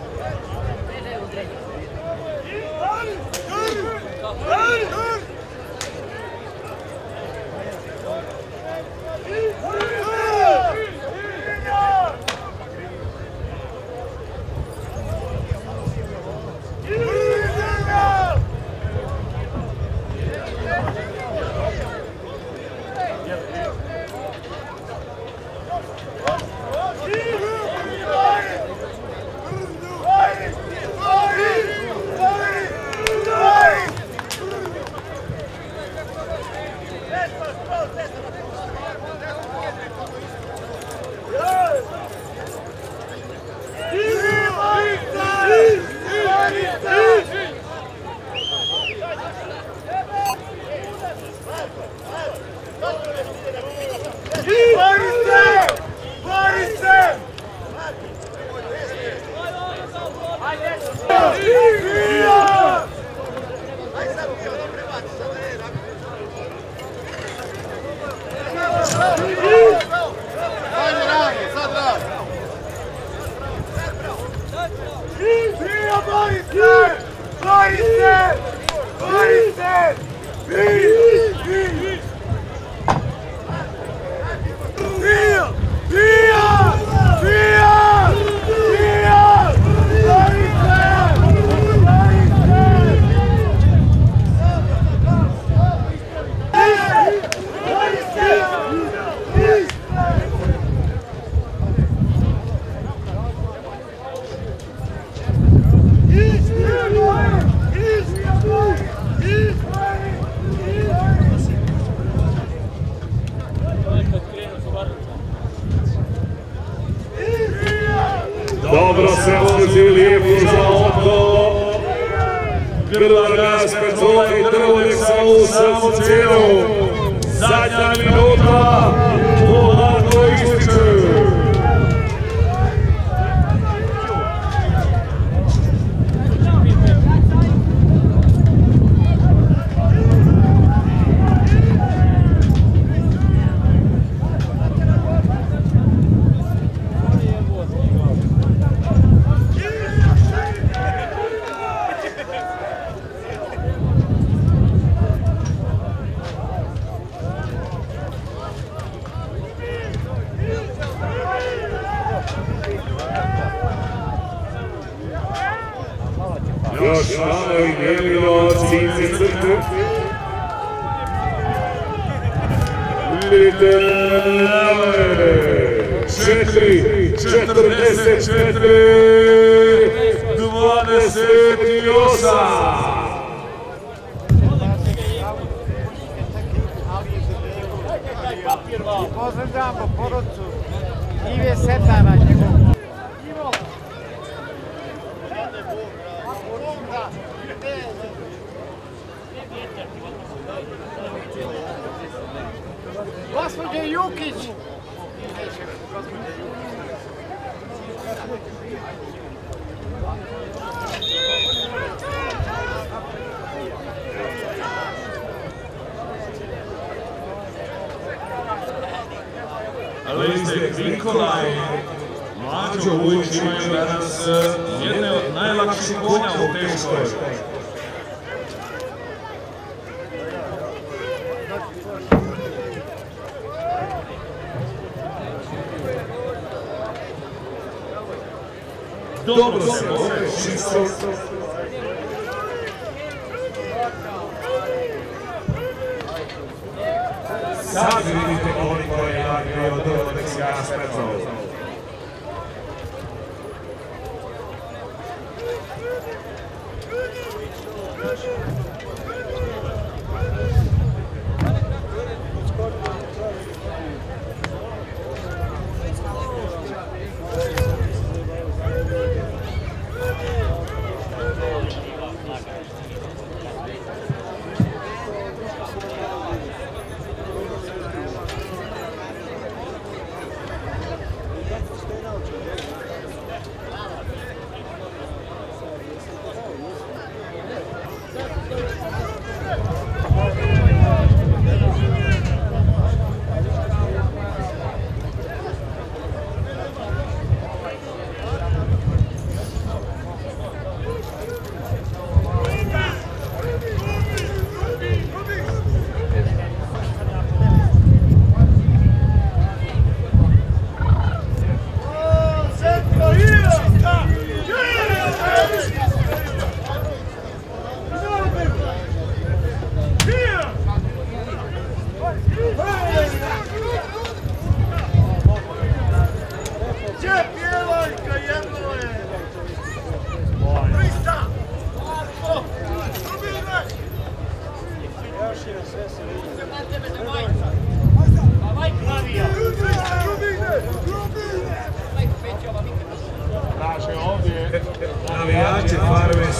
Dobro se vozi, lijepo za oko. Grla gas, Pecola i Drvodek sa ovu samu cijelu. Zadnja minuta, polako ističe. Još malo i Njelilo, cici crtu. Vidite, 4:44:28. Pozdravljamo porodcu Ive Setara, njegov. Gospođe Jukić! Liste Nikolaj, Mlađo Vujić imaju danas jedne od najlakših konja u teškoj. Dobro se ove čisto. Sad vidite koliko je jak bio Drvodek s Jaspecom.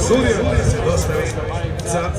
sudija se dostavi za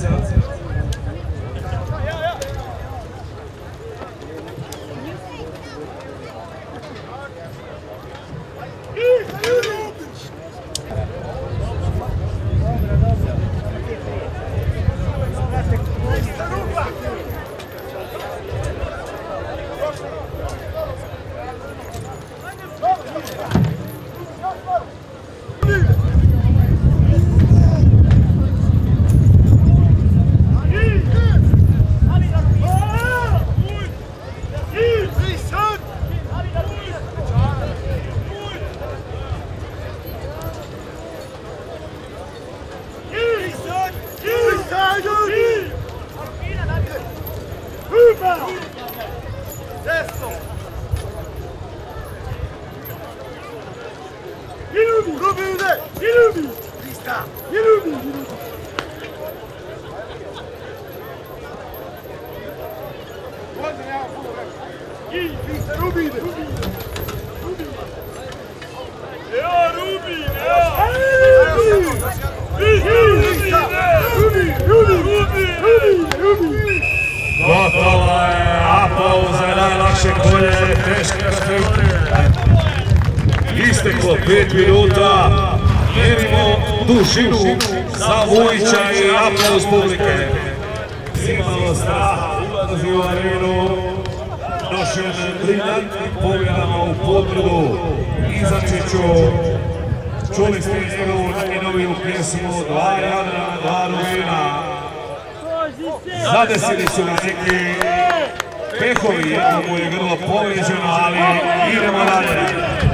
gotova je aplauz za najlakše kolje, teške štrke. Isteklo 5 minuta, mjerimo dužinu za Vujića i aplauz publike. Imalo strah, ulazi u arenu, nošen briljantnim pobjedama u Podrudu, Izačiću. Čuli ste njegovu najnoviju pjesmu Dva Jadrana, dva Ruvina. Zadesili su ga neki pehovi, jedno mu je grlo povrijeđeno, ali idemo dalje.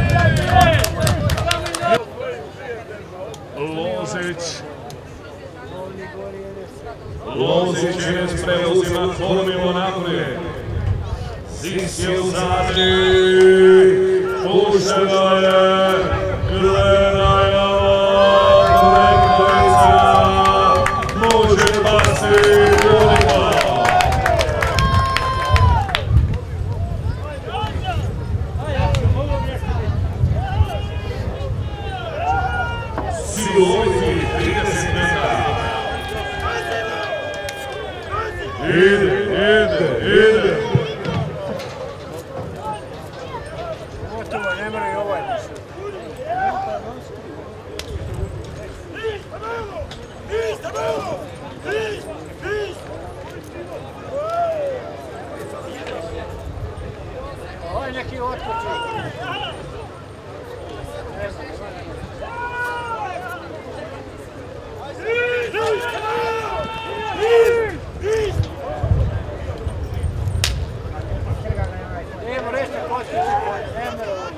Lozić je preuzima kormilo naprijed. Sis je u zadnji, pušteno je, gledaj ovo, Brekovica, može pasti Budima. Siloviti, 30 metara. Ide. Gotovo, ne mora i ovaj. Ovo je neki otkoči. Evo rešte kočići, ne mora.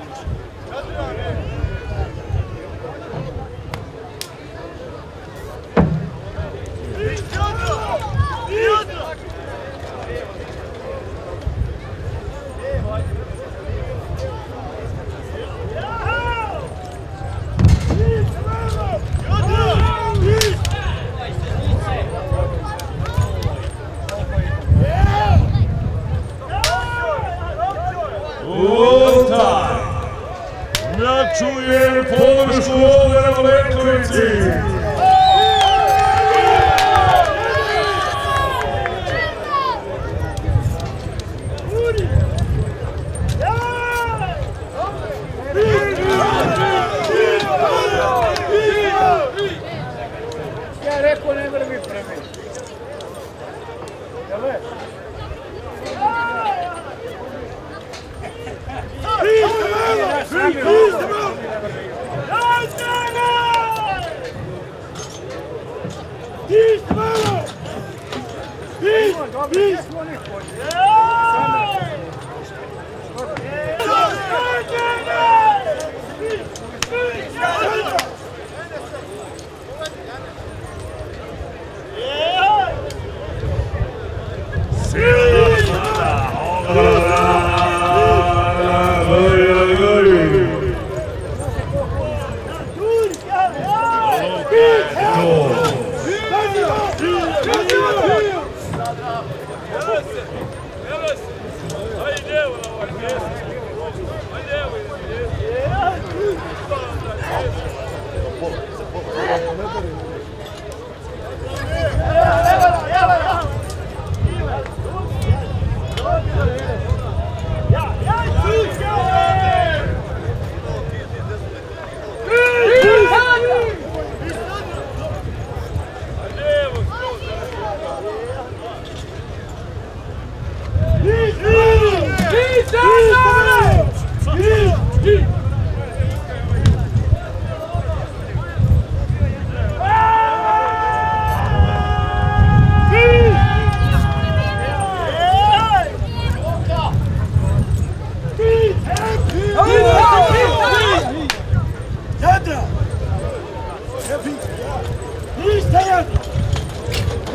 Ja čujem podršku ovdje na Brekovici. Ja rekao ne mora biti prvi. Jel' ne? Ajde,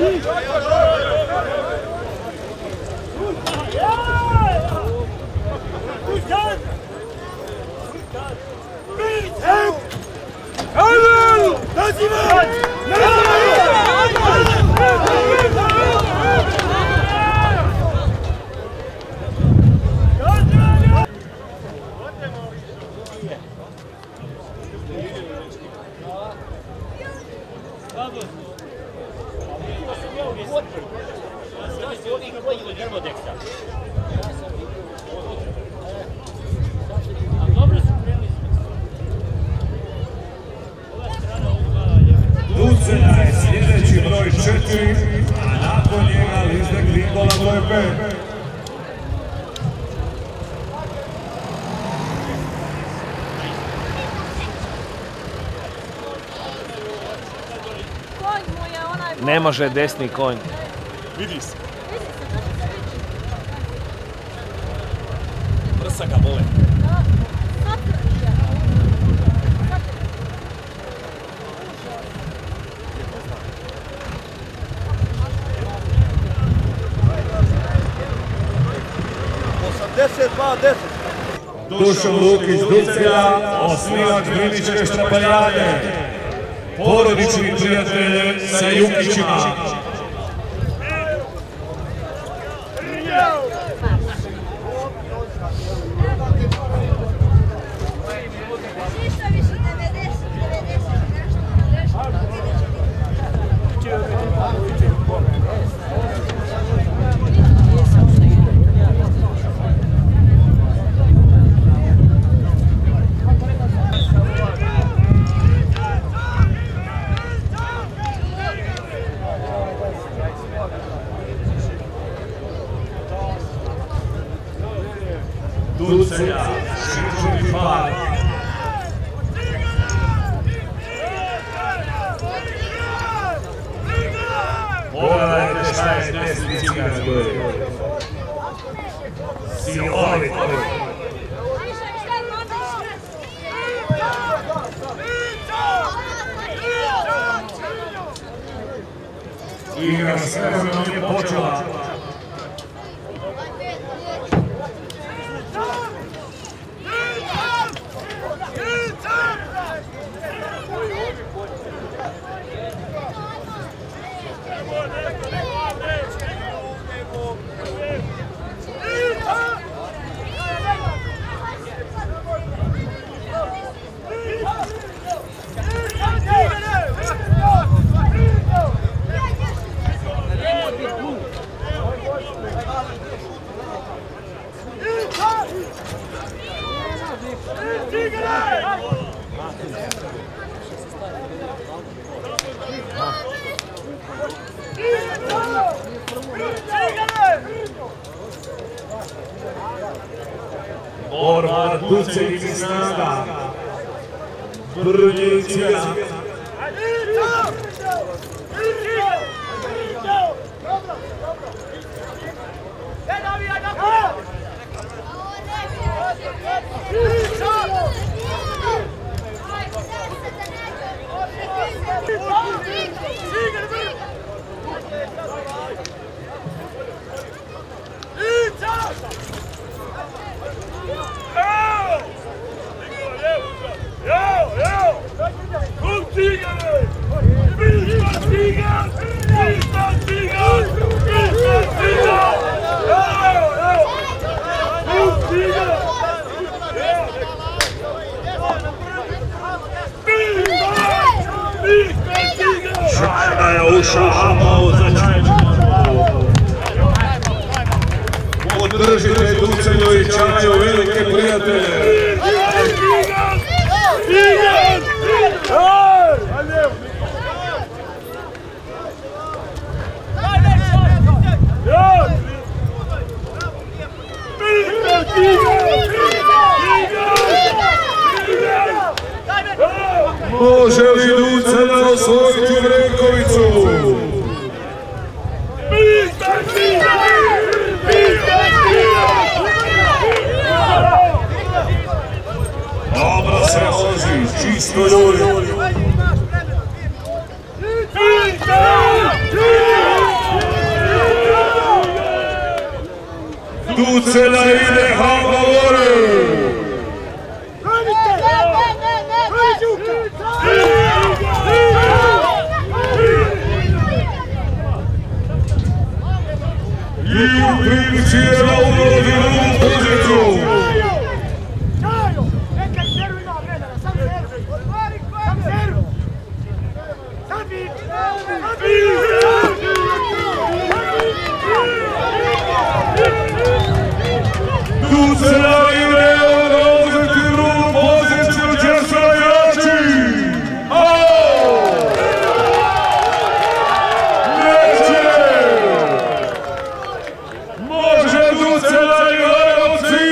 Ducelja je sljedeći broj 4, a nakon njega Lizdek Nikola broj 5. Ne može desni konj. Vidi se. Prsa ga bole. Dušan Lukić Ducelja, osnivač Vrničke štrapaljade. Porodični prijatelj sa Jukićima. Ducelja, širčuni par. Pogledajte šta je desni cigar gore. Silovit. Igra s vremenom je počela. Borba Duceljini snaga. Brnje i Cijela. Čajna je ušao za Čajčinu. Podržite Ducelju i Čaju, velike prijatelje. Može li Ducelja osvojiti Vrenkovicu? Dobro se vozi, čisto ljudi. Tu cena ide Havagoru. I u prilici je na ulozi drugu poziciju. Tu cena ide uložiti drugu poziciju Đerša Jači. Neće! Može Ducena i Varovci!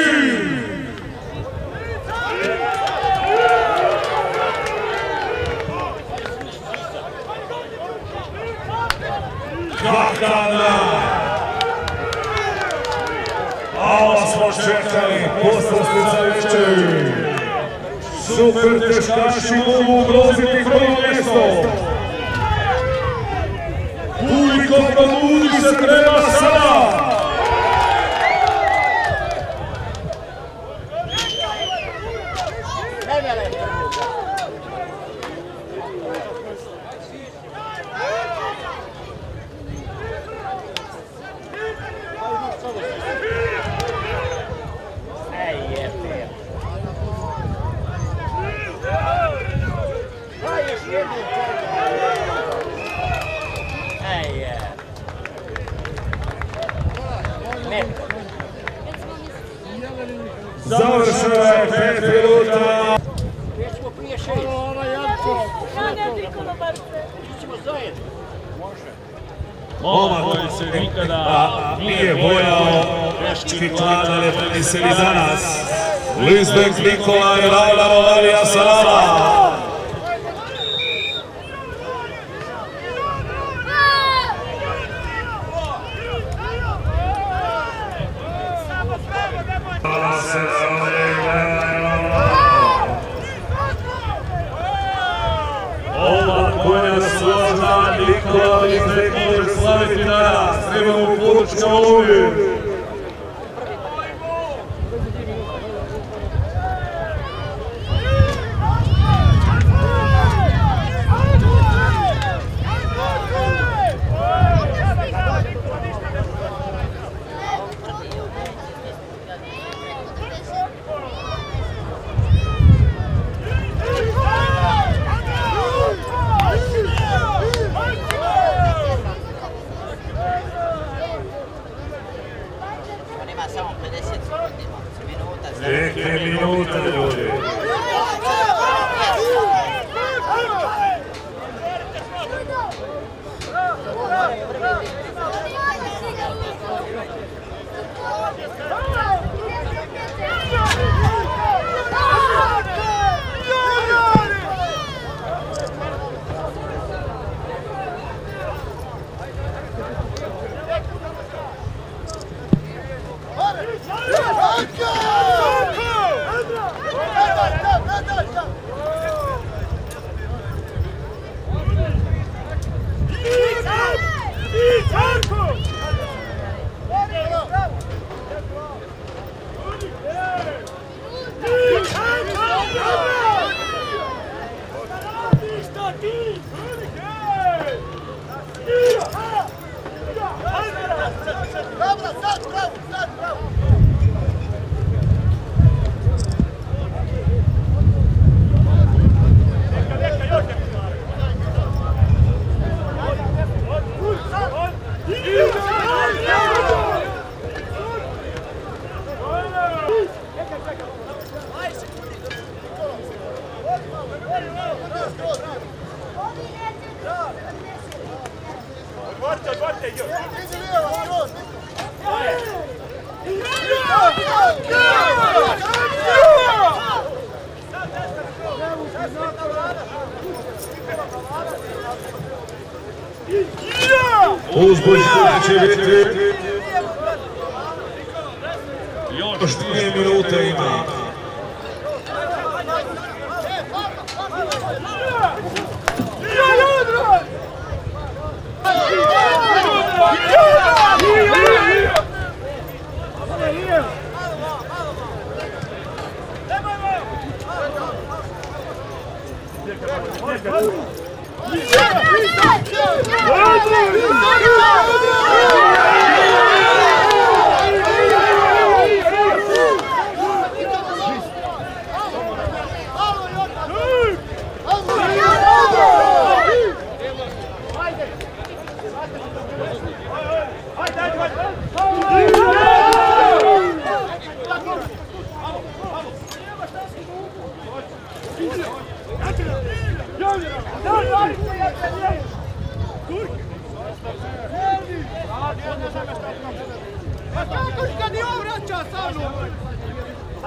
Kakana! A ovo smo čekali, poslastica večeri. Super teškaši mogu ugroziti prvo mjesto. Publiko probudi se treba sada! Završeno je 5 minuta. Krećemo prije 6. Ićemo zajedno. Momak koji se nikada nije bojao Peški klana ne preniseli za nas. Lizbek Nikola i Rajla Rovarija Salama. Ova koja složna Nikola Lizbek može slaviti danas. Trebamo podrška ovdje. Minuta ljudi. Uzbuđenje će biti. Još 2 minute ima.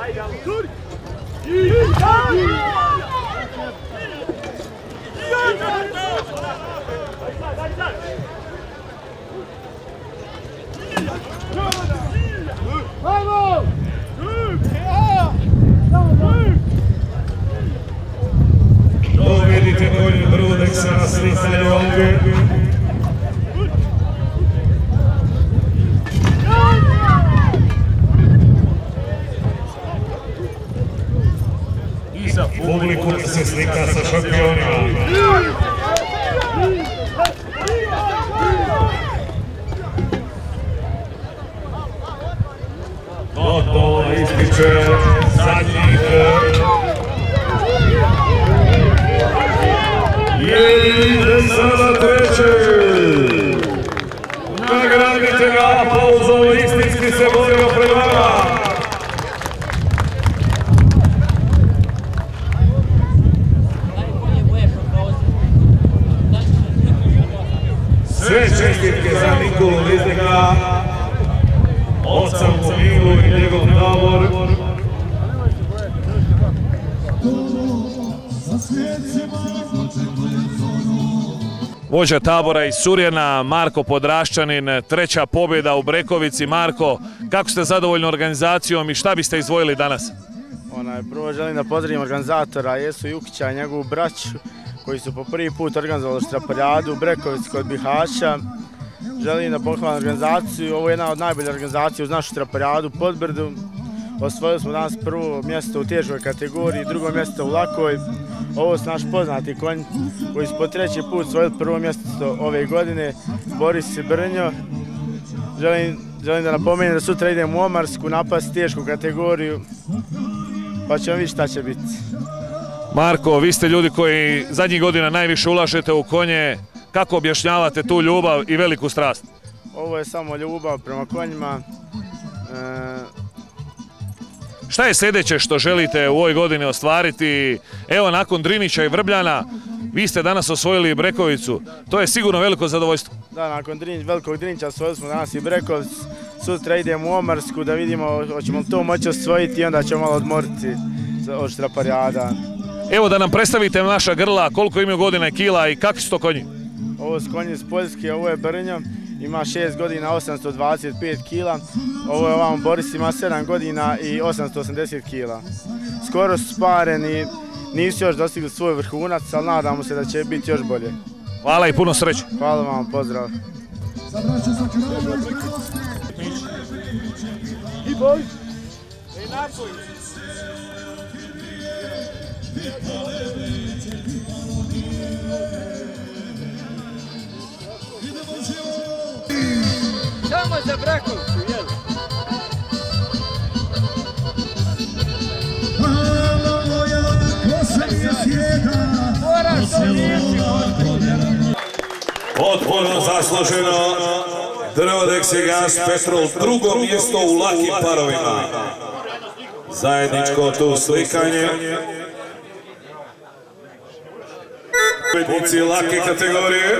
To vidite konju Brudeksa, slikanje ovdje. I za publiku se slika sa šampionima. To ističe zadnjih ide sada treće. Nagradite ga aplauzom, istinski se borio pred vama. Sve čestitke za Nikolu Lizdeka, oca mu Milu i njegov tabor. Vođa tabora iz Surjana, Marko Podraščanin, treća pobjeda u Brekovici. Marko, kako ste zadovoljni organizacijom i šta biste izdvojili danas? Prvo želim da pozdravim organizatora Jesu Jukića i njegovu braću koji su po prvi put organizovali štraparijadu u Brekovici kod Bihaća. Želim da pohvalim organizaciju, ovo je jedna od najboljih organizacija uz našu štraparijadu Podbrdu. Osvojili smo danas prvo mjesto u teškoj kategoriji, drugo mjesto u lakoj. Ovo su naši poznati konji koji su po treći put osvojili prvo mjesto ove godine, Boris i Brnjo. Želim da napomenem da sutra idemo u Omarsku napasti tešku kategoriju, pa ćemo vidjeti šta će biti. Marko, vi ste ljudi koji zadnjih godina najviše ulažete u konje. Kako objašnjavate tu ljubav i veliku strast? Ovo je samo ljubav prema konjima. Šta je sljedeće što želite u ovoj godini ostvariti? Evo, nakon Drinića i Vrbljana, vi ste danas osvojili Brekovicu. To je sigurno veliko zadovoljstvo. Da, nakon velikog Drinića osvojili smo danas i Brekovic. Sutra idemo u Omarsku da vidimo hoćemo li to moći osvojiti i onda ćemo malo odmoriti od štraparijada. Evo da nam predstavite naša grla, koliko imaju godina i kila i kakvi su to konji? Ovo su konji iz Poljske, ovo je Brnjo, ima 6 godina, 825 kila. Ovo je ovam Boris, ima 7 godina i 880 kila. Skoro su spareni, nisu još dostigli svoj vrhunac, ali nadamo se da će biti još bolje. Hvala i puno sreće. Hvala vam, pozdrav. Samo za Brekovicu, jel? Potpuno zasluženo Drvodeks i Gas Petrol, drugo mjesto u lakim parovima. Zajedničko tu slikanje. Pobjednici lake kategorije.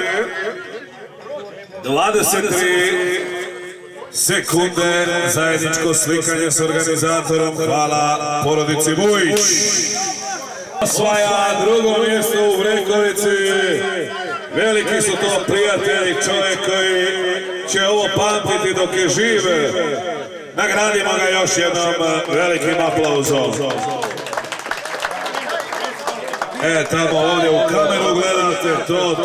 23 sekunde zajedničko slikanje s organizatorom. Hvala porodici Vujić. Osvaja drugo mjesto u Brekovici. Veliki su to prijatelji, čovjek koji će ovo pamtiti dok je živ. Nagradimo ga još jednom velikim aplauzom. Tamo ovdje u kameru gledate,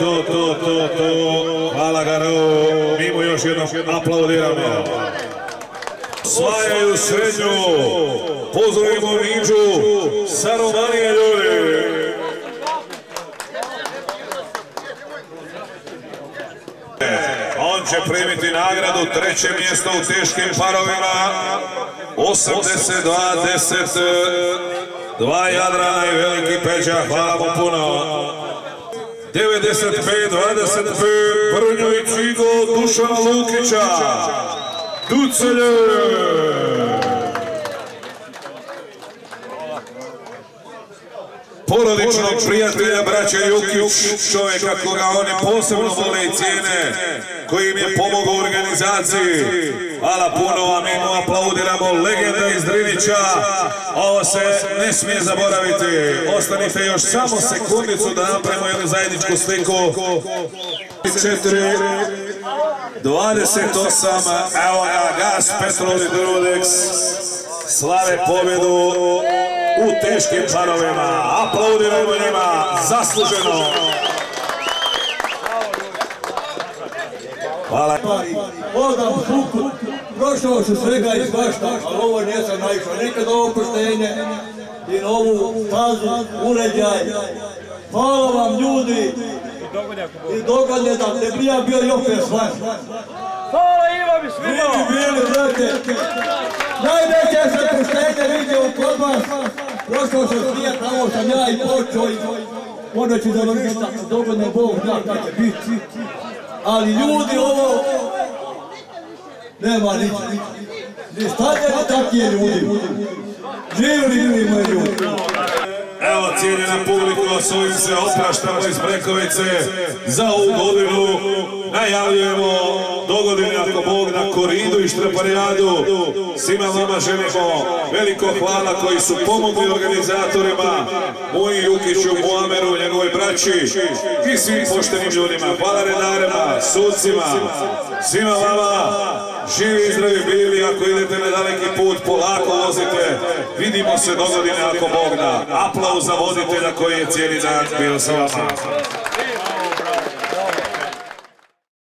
to. Hvala Garo, mi mu još jednom aplaudiramo. Osvajaju srednju, pozdravimo Niđu sa Romanije, ljudi. On će primiti nagradu, treće mjesto u teškim parovima, 82-10, dva Jadrana i veliki Peđa, hvala mu puno. 95-25, Brnjo i Cigo, Dušana Lukića, Ducelje. porodičnog prijatelja braća Jukić, čovjeka koga oni posebno vole i cijene, koji im je pomogao u organizaciji. Hvala puno, a mi mu aplaudiramo, legenda iz Drinića. Ovo se ne smije zaboraviti. Ostanite još samo sekundicu da napravimo jednu zajedničku sliku. 4, 28, evo ga, Gas Petrol i Drudex slave pobjedu u teškim parovima. Aplaudirajmo njima, zasluženo. Hvala. Odam suku, prošao su svega i svašta, ali ovo nisam naišao nikad ovo poštenje i na ovu stazu, uređaj. Hvala vam ljudi i dogodnje da ne bi ja bio i opet s vama. Hvala Ivo mi svima! Vidi bili, brate, najveće se poštenje vidio kod vas. Prošao sam svijet, tamo sam ja i počeo i onda ću da ništa, dogodne Bog zna kada će biti. Ali ljudi ovo nema ničeg. Ni stavljeni takije ljudi. Živjeli ljudi moji ljudi. Evo cijenjena publiko, s ovim se opraštamo iz Brekovice za ovu godinu. Najavljujemo dogodine ako Bog na koridu i štraparijadu. Svima vama želimo veliko hvala koji su pomogli organizatorima, moji Jukiću, Muameru, njegovoj braći i svim poštenim ljudima. Hvala redarima, sucima, svima vama. Živi i zdravi bili, ako idete na daleki put, polako vozite. Vidimo se dogodine ako Bog da. Aplauz za voditelja koji je cijeli dan bio sa vama.